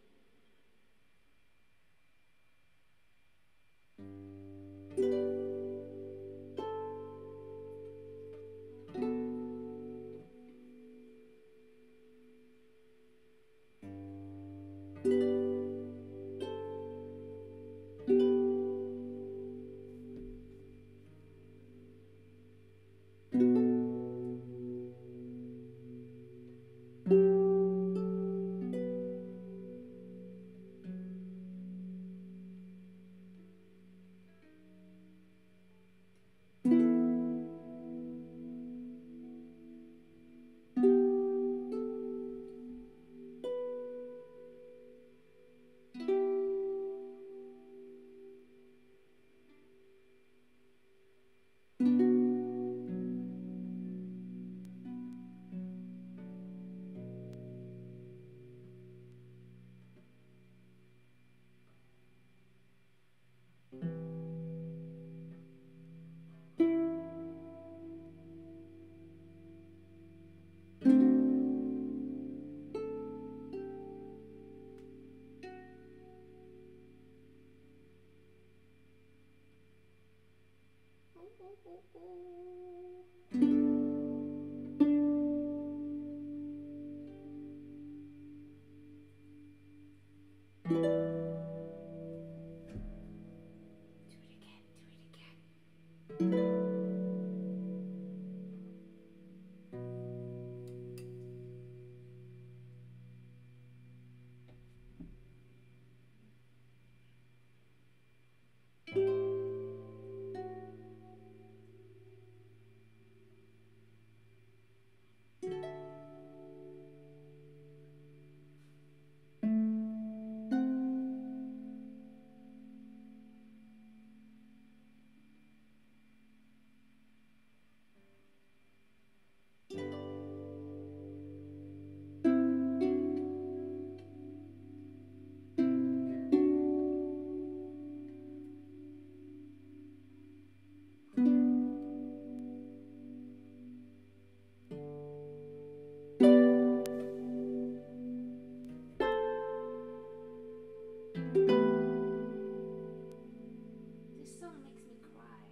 This song makes me cry.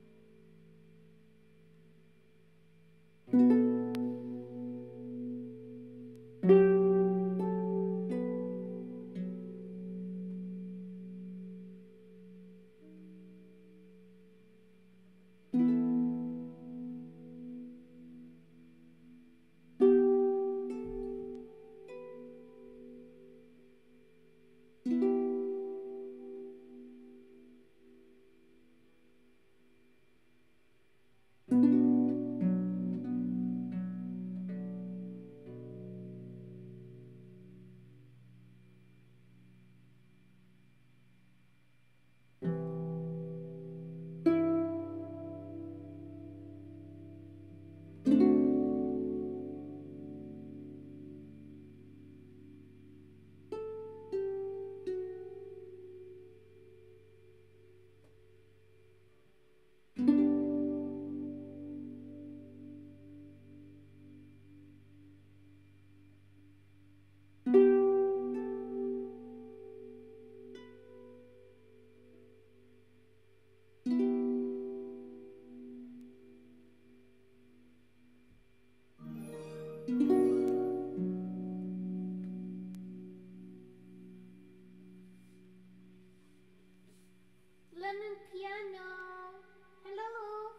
Lemon piano. Hello.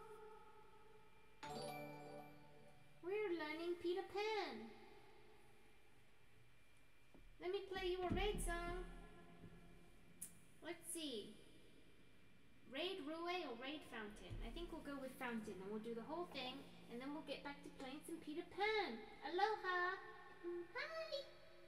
We're learning Peter Pan. Let me play you a raid song. Let's see. Raid Roue or Raid Fountain? I think we'll go with Fountain and we'll do the whole thing and then we'll get back to playing some Peter Pan. Aloha. Hi.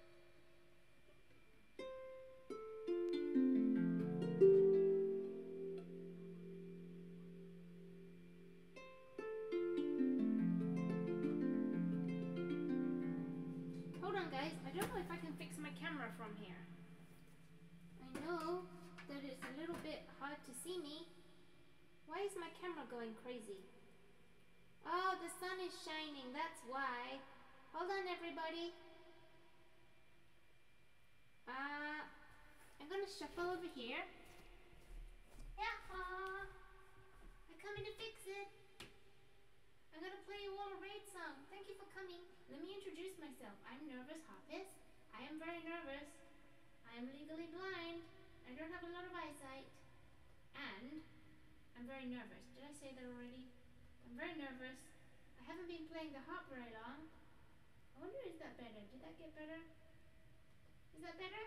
Hold on guys, I don't know if I can fix my camera from here. I know that it's a little bit hard to see me. Why Why is my camera going crazy? Oh, the sun is shining, that's why. Hold on, everybody. I'm gonna shuffle over here. Yah-haw! I'm coming to fix it. I'm gonna play you all a raid song. Thank you for coming. Let me introduce myself. I'm nervous Harpist. I am very nervous. I am legally blind. I don't have a lot of eyesight. And I'm very nervous. Did I say that already? I'm very nervous. I haven't been playing the harp very long. I wonder, is that better? Did that get better? Is that better?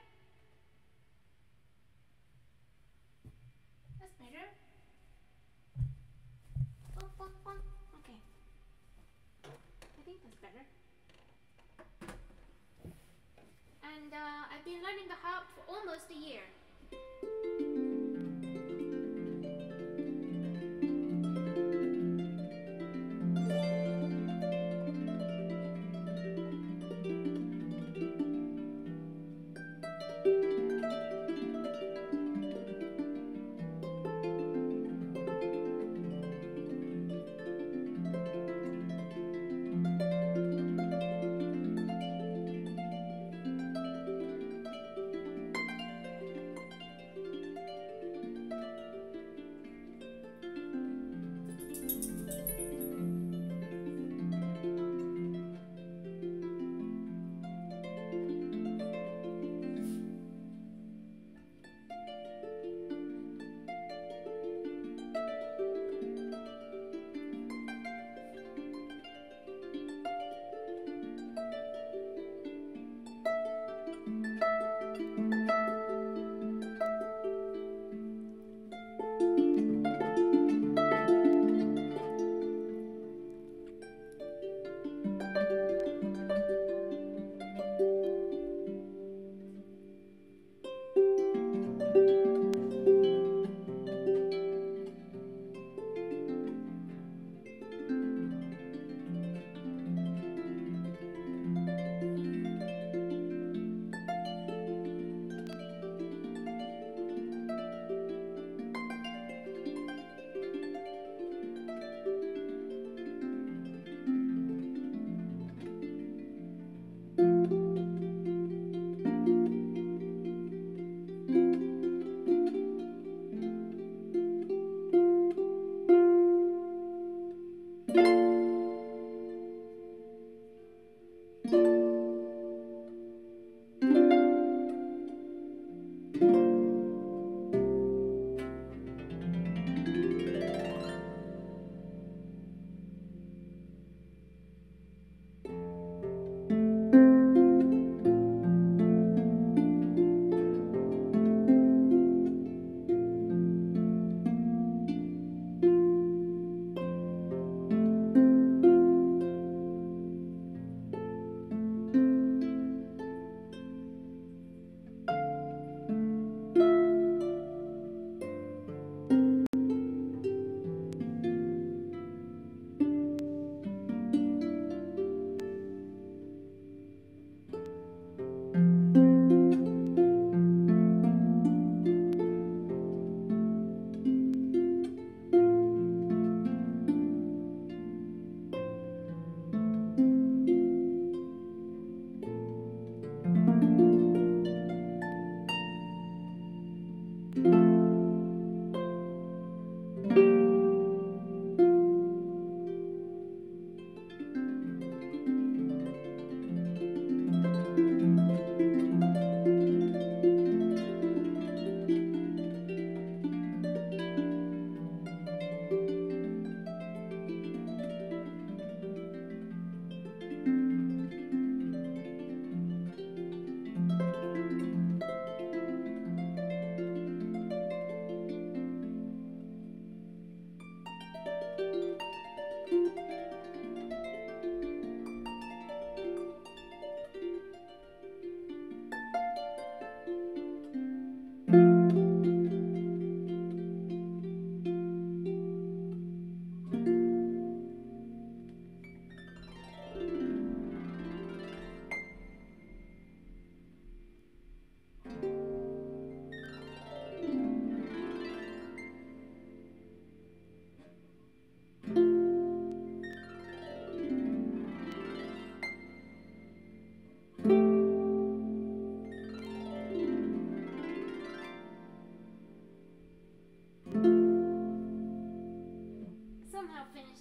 That's better. Okay. I think that's better. And I've been learning the harp for almost a year.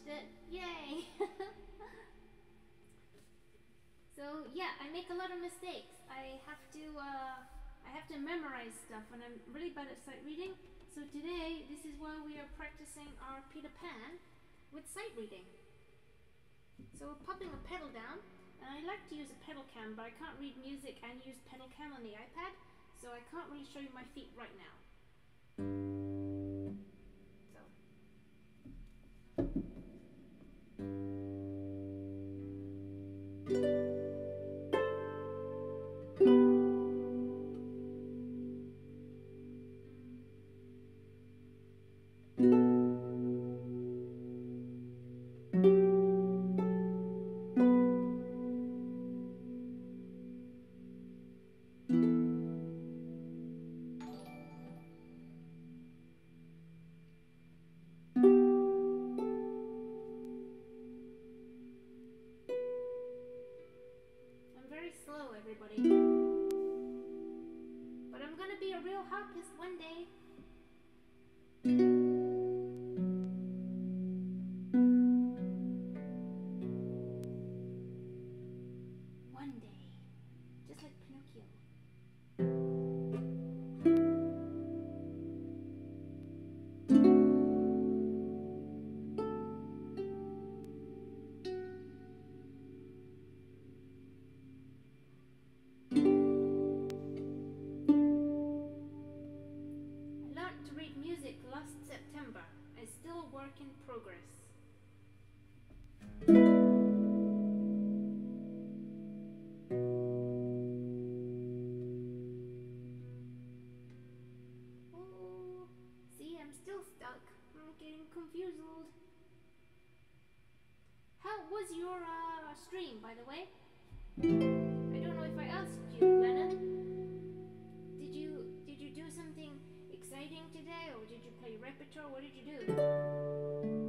it. Yay! So yeah, I make a lot of mistakes. I have to memorize stuff, and I'm really bad at sight reading. So today, this is why we are practicing our Peter Pan with sight reading. So we're popping a pedal down, and I like to use a pedal cam, but I can't read music and use pedal cam on the iPad, so I can't really show you my feet right now. I'm very slow, everybody. But I'm gonna be a real harpist one day. One day. Just like Pinocchio. To read music last September. It's still a work in progress. Oh, see, I'm still stuck. I'm getting confused. How was your stream, by the way? I don't know if I asked you, Lena. Did you do something exciting today, or did you play repertoire? What did you do?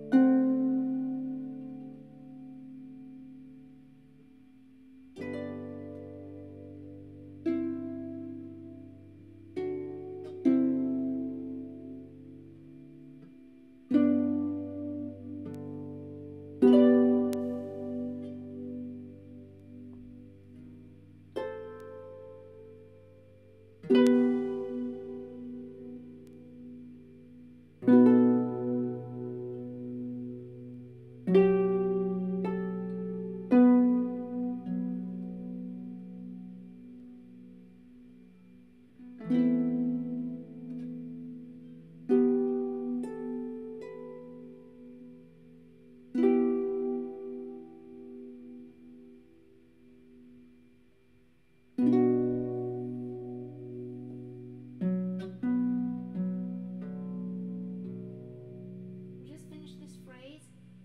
Just finish this phrase.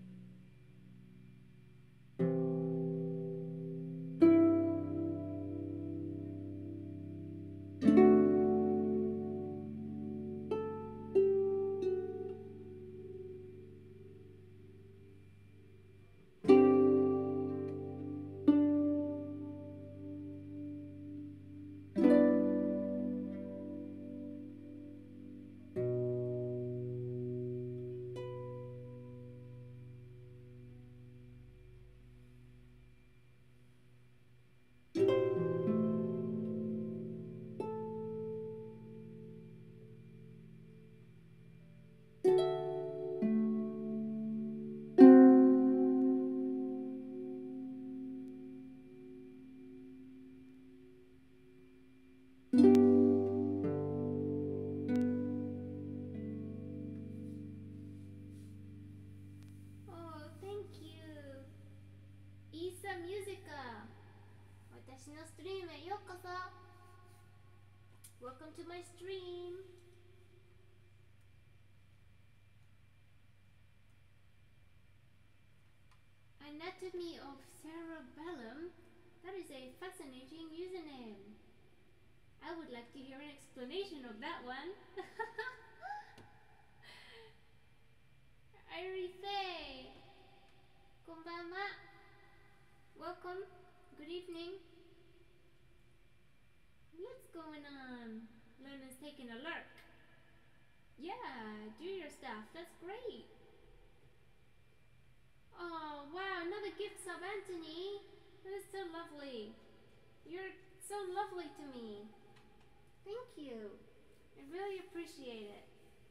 Oh, thank you. Isa Musica. 私のストリームへようこそ. Welcome to my stream. Anatomy of cerebellum. That is a fascinating username. I would like to hear an explanation of that one. Arife. Konbanwa. Welcome. Good evening. What's going on? Lena's taking a lurk. Yeah, do your stuff. That's great. lovely. You're so lovely to me. Thank you. I really appreciate it.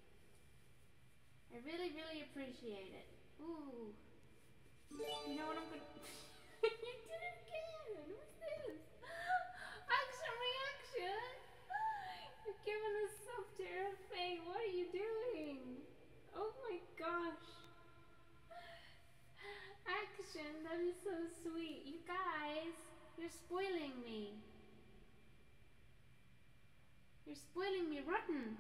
I really, really appreciate it. Ooh. You know what I'm gonna... You did it again! What's this? Action reaction! You're giving us up to her face. What are you doing? Oh my gosh. Action, that is so sweet. You guys, you're spoiling me. You're spoiling me rotten.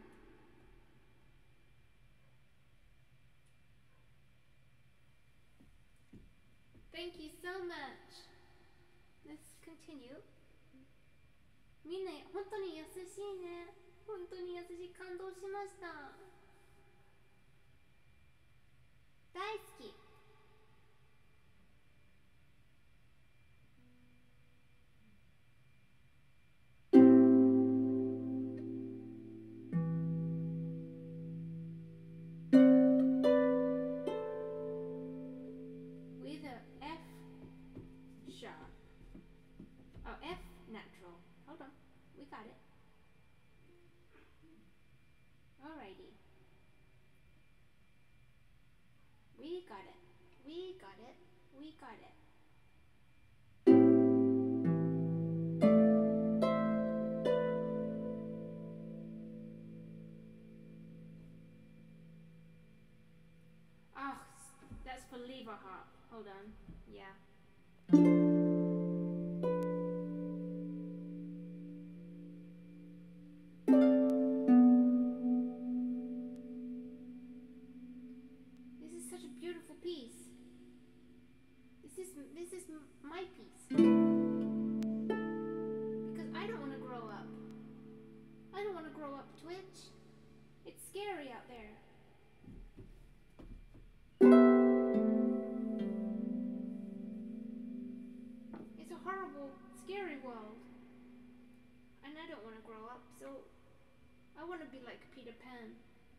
Thank you so much. Let's continue. みんな本当に優しいね。本当に優しい。感動しました。大好き。With a F sharp. Oh, F natural. Hold on. We got it. Alrighty. We got it. We got it. We got it. Oh, that's for lever harp. Hold on. Yeah. This is such a beautiful piece. This is my piece. Because I don't want to grow up. I don't want to grow up, Twitch. It's scary out there. It's a horrible, scary world. And I don't want to grow up, so I want to be like Peter Pan.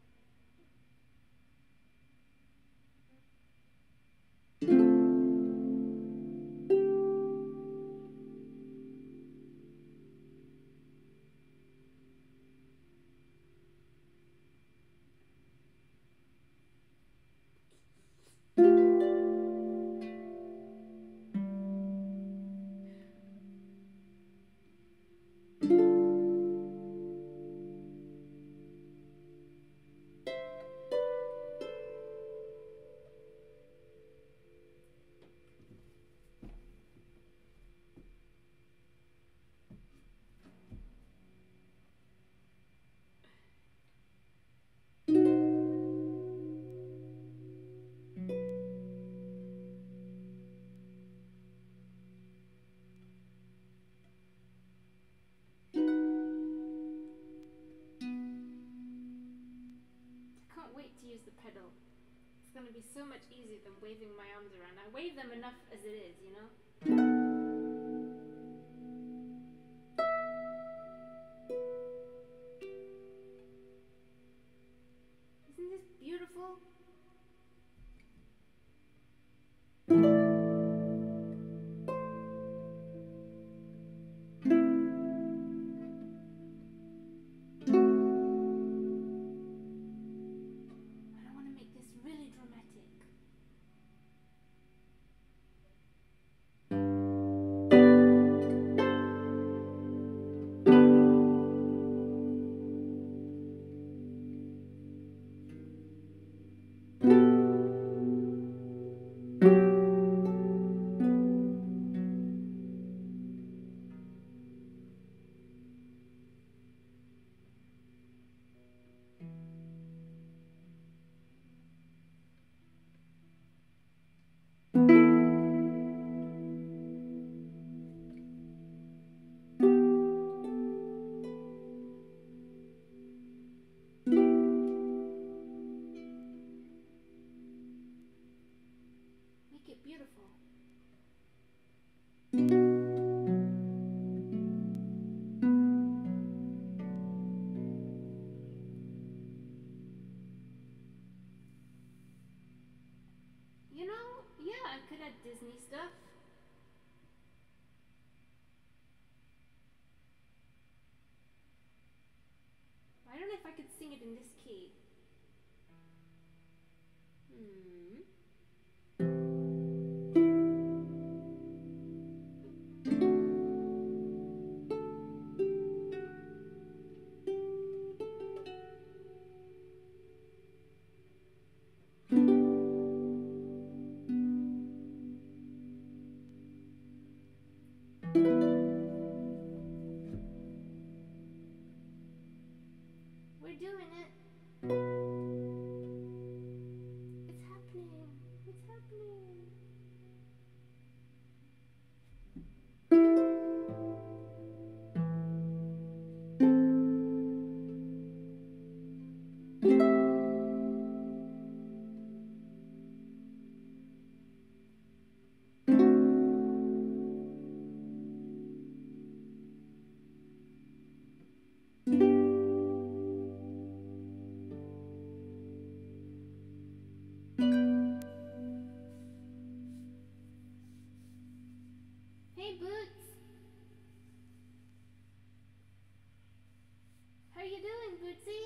Wait to use the pedal. It's gonna be so much easier than waving my arms around. I wave them enough as it is, you know? Isn't this beautiful? Beautiful. You know, yeah, I could add Disney stuff. I could sing it in this key. We're doing it. It's happening. It's happening. Hey, Boots. How you doing, Bootsy?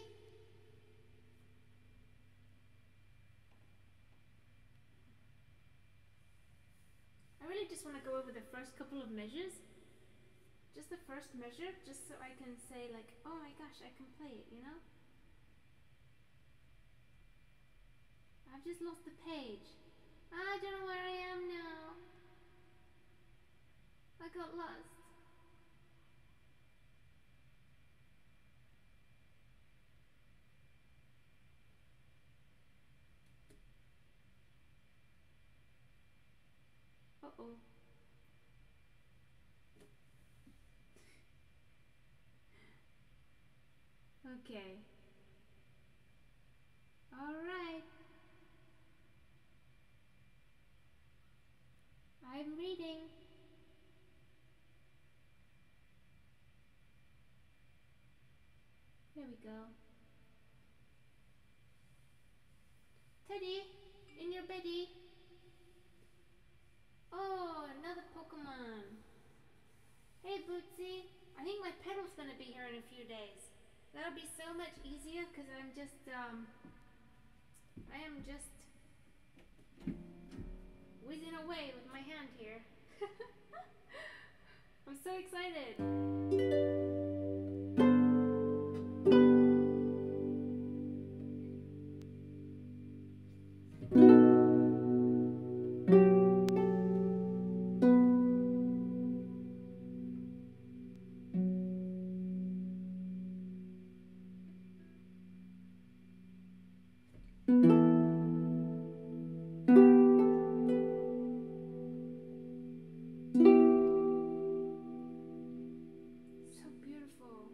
I really just want to go over the first couple of measures. Just the first measure, just so I can say like, oh my gosh, I can play it, you know? I've just lost the page. I don't know where I am now. I got lost. Uh-oh. Okay. All right. I'm reading. There we go. Teddy, in your beddy. Oh, another Pokemon. Hey, Bootsy. I think my pedal's gonna be here in a few days. That'll be so much easier because I am just whizzing away with my hand here. I'm so excited. So beautiful.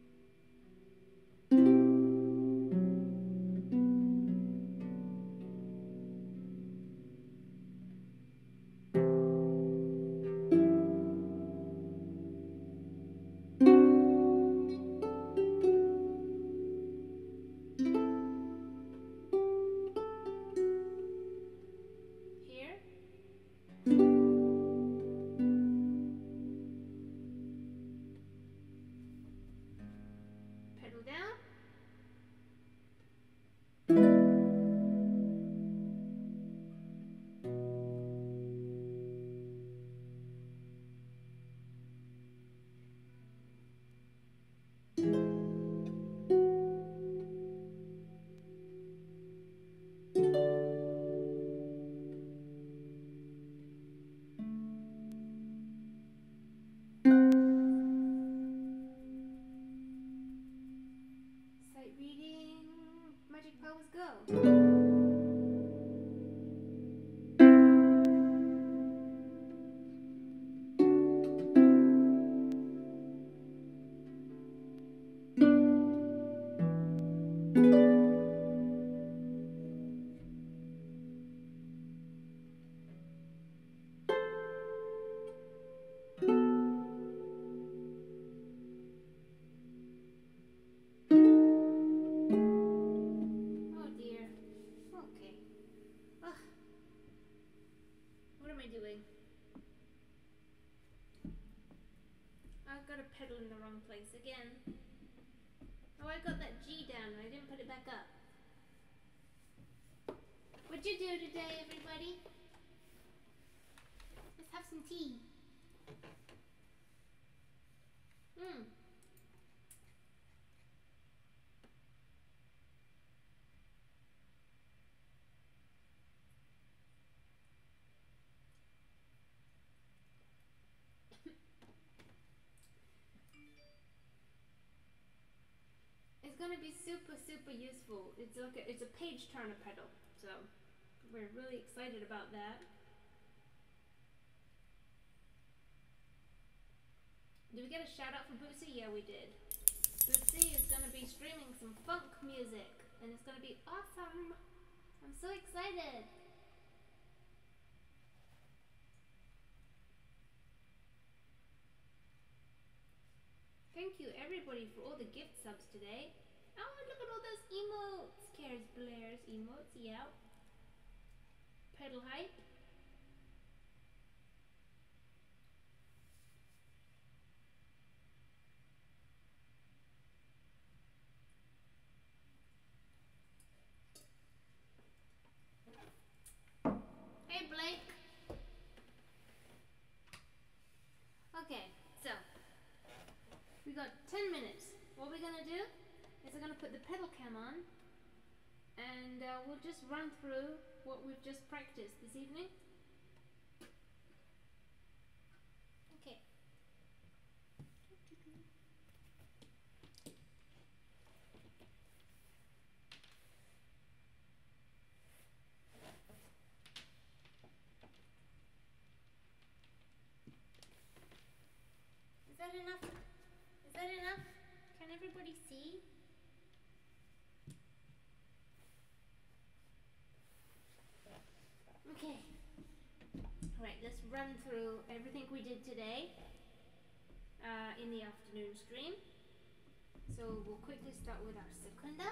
Here. Pedal down. Sight reading. Magic pose, go. Oh dear. Okay. Ugh. What am I doing? I've got a pedal in the wrong place again. Oh, I got that G down and I didn't put it back up. What'd you do today, everybody? Let's have some tea. It's gonna be super useful. It's a page turner pedal, so we're really excited about that. Did we get a shout out for Bootsy? Yeah, we did. Bootsy is gonna be streaming some funk music, and it's gonna be awesome. I'm so excited. Thank you everybody for all the gift subs today. Oh, look at all those emotes. Cares Blair's emotes, yeah. Pedal hype. Hey Blake. Okay, so we got 10 minutes. What we're gonna do is we're gonna put the pedal cam on, and we'll just run through what we've just practiced this evening. Okay. Is that enough? Is that enough? Can everybody see? Okay. Alright, let's run through everything we did today in the afternoon stream. So we'll quickly start with our secunda.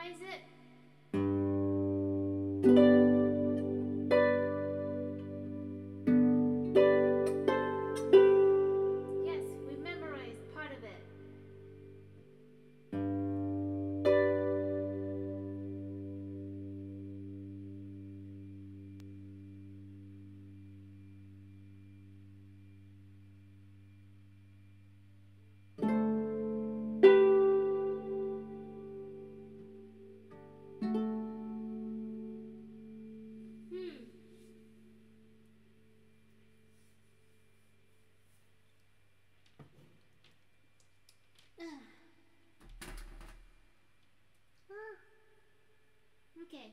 memorize it? Yes, we memorized part of it. Okay.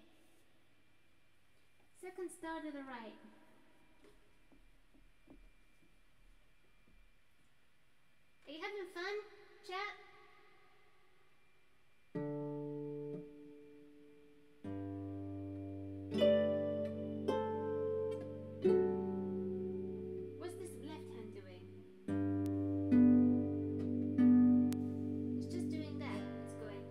Second star to the right. Are you having fun, chat? What's this left hand doing? It's just doing that. It's going.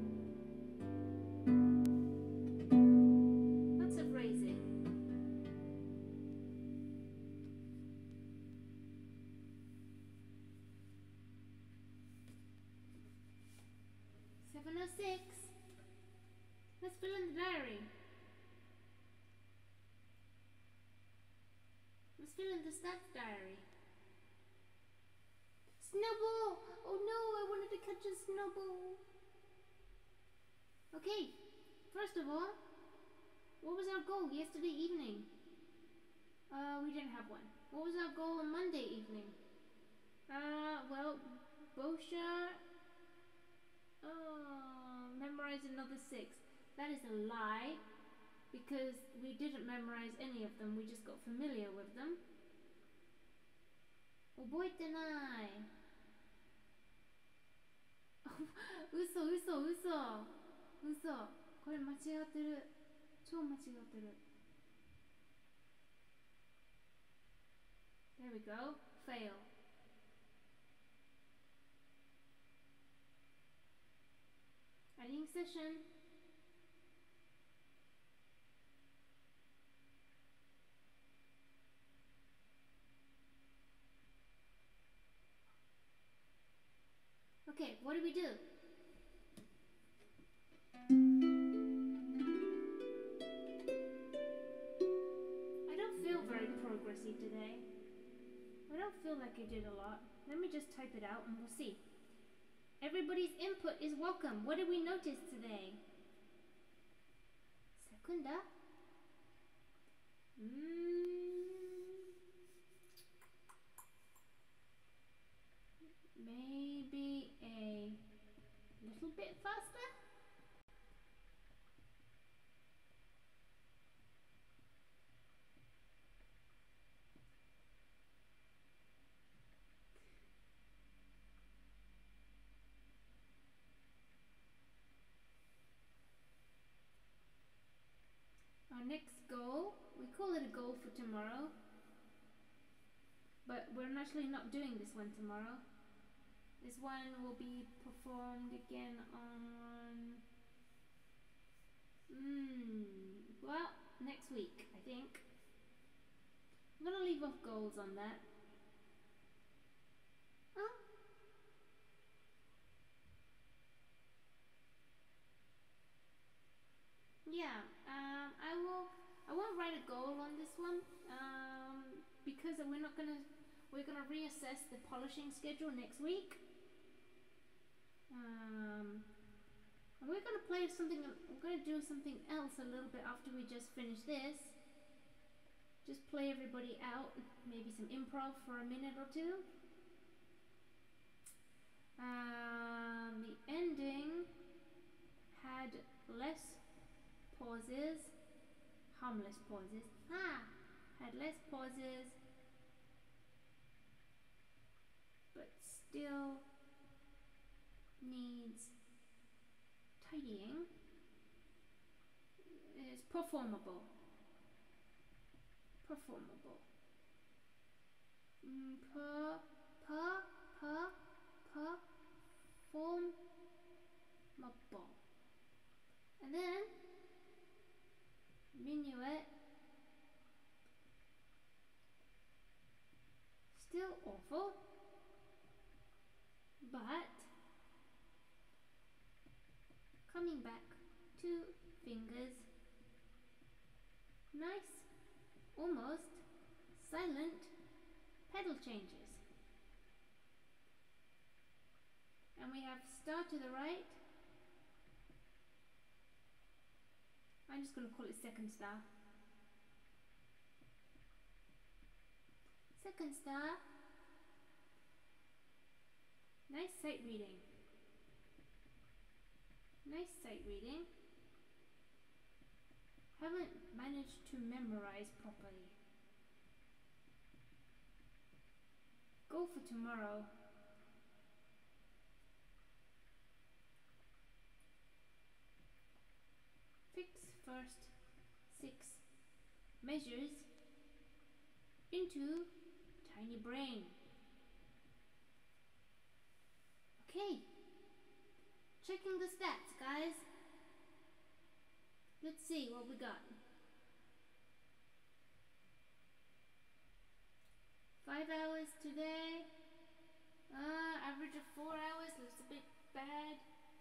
Lots of raising. "7:06. Let's fill in the diary. Let's fill in the stats diary. Snowball! Oh no, I wanted to catch a snowball. Okay, first of all, what was our goal yesterday evening? We didn't have one. What was our goal on Monday evening? Well, Bosha memorized another 6. That is a lie, because we didn't memorize any of them, we just got familiar with them. 覚えてない。嘘嘘嘘嘘。これ間違ってる。超間違ってる。There we go. Fail. Adding session. Okay, what do we do? I don't feel very progressy today. I don't feel like I did a lot. Let me just type it out and we'll see. Everybody's input is welcome. What did we notice today? Secunda? Maybe a little bit faster? Our next goal, we call it a goal for tomorrow, but we're actually not doing this one tomorrow. This one will be performed again on, well, next week, I think. I'm gonna leave off goals on that. Oh. Yeah, I won't write a goal on this one, because we're gonna reassess the polishing schedule next week. And we're gonna play something, we're gonna do something else a little bit after we just finish this. Just play everybody out, maybe some improv for a minute or two. The ending had less pauses, harmless pauses. Had less pauses, but still needs tidying. It's performable. Performable. Performable. And then minuet, still awful, but coming back, 2 fingers, nice, almost silent pedal changes. And we have star to the right. I'm just going to call it second star. Second star. Nice sight reading. Nice sight reading. Haven't managed to memorize properly. Go for tomorrow. Fix first 6 measures into tiny brain. Okay, checking the stats, guys. Let's see what we got. 5 hours today. Average of 4 hours, looks a bit bad.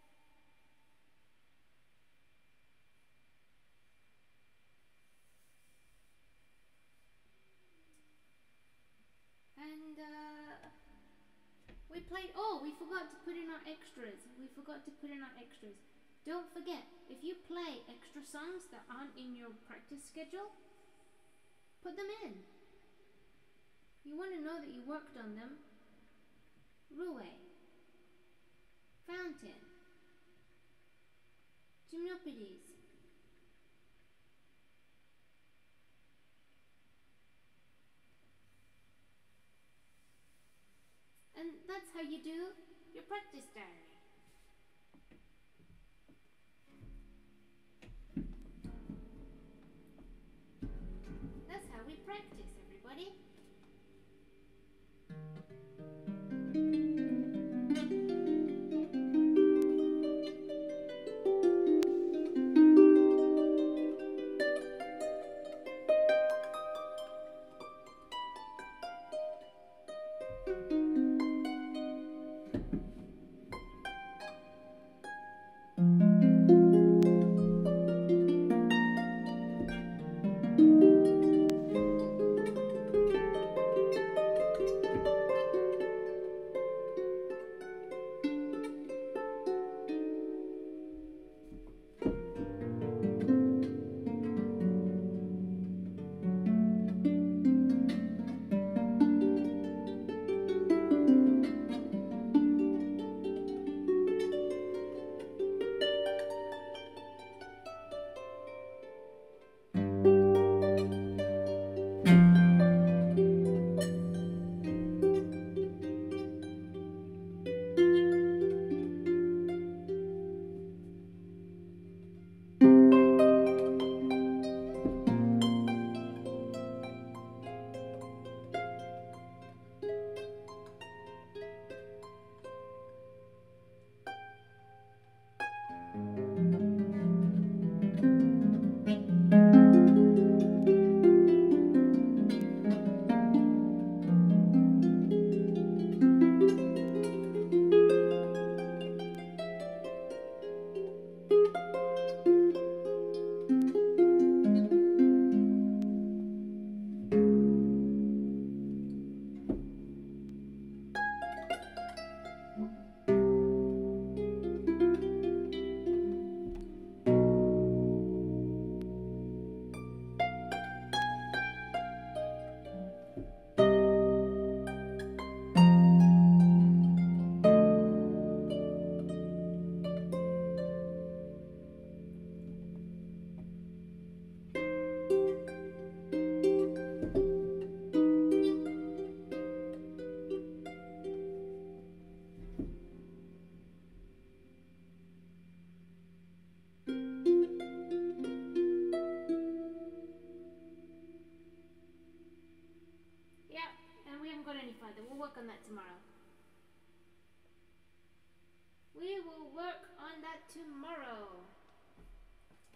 And we played, oh, we forgot to put in our extras. Don't forget, if you play extra songs that aren't in your practice schedule, put them in. You want to know that you worked on them. Roue, Fountain, Gymnopides. And that's how you do your practice diary. That's how we practice, everybody.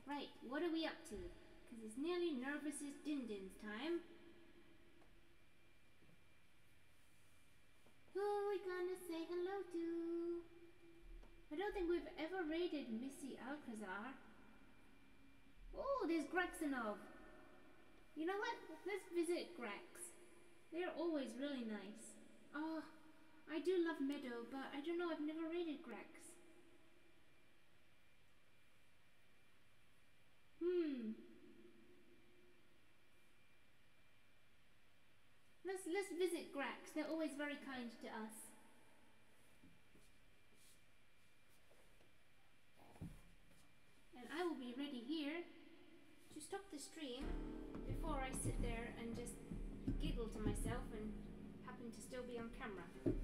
Right, what are we up to? Because it's nearly Nervous's Din-Din's time. Who are we gonna say hello to? I don't think we've ever raided Missy Alcazar. Oh, there's Graxanov. You know what? Let's visit Grax. They're always really nice. Oh, I do love Meadow, but I don't know, I've never raided Grax. Let's visit Grax. They're always very kind to us. And I will be ready here to stop the stream before I sit there and just giggle to myself and happen to still be on camera.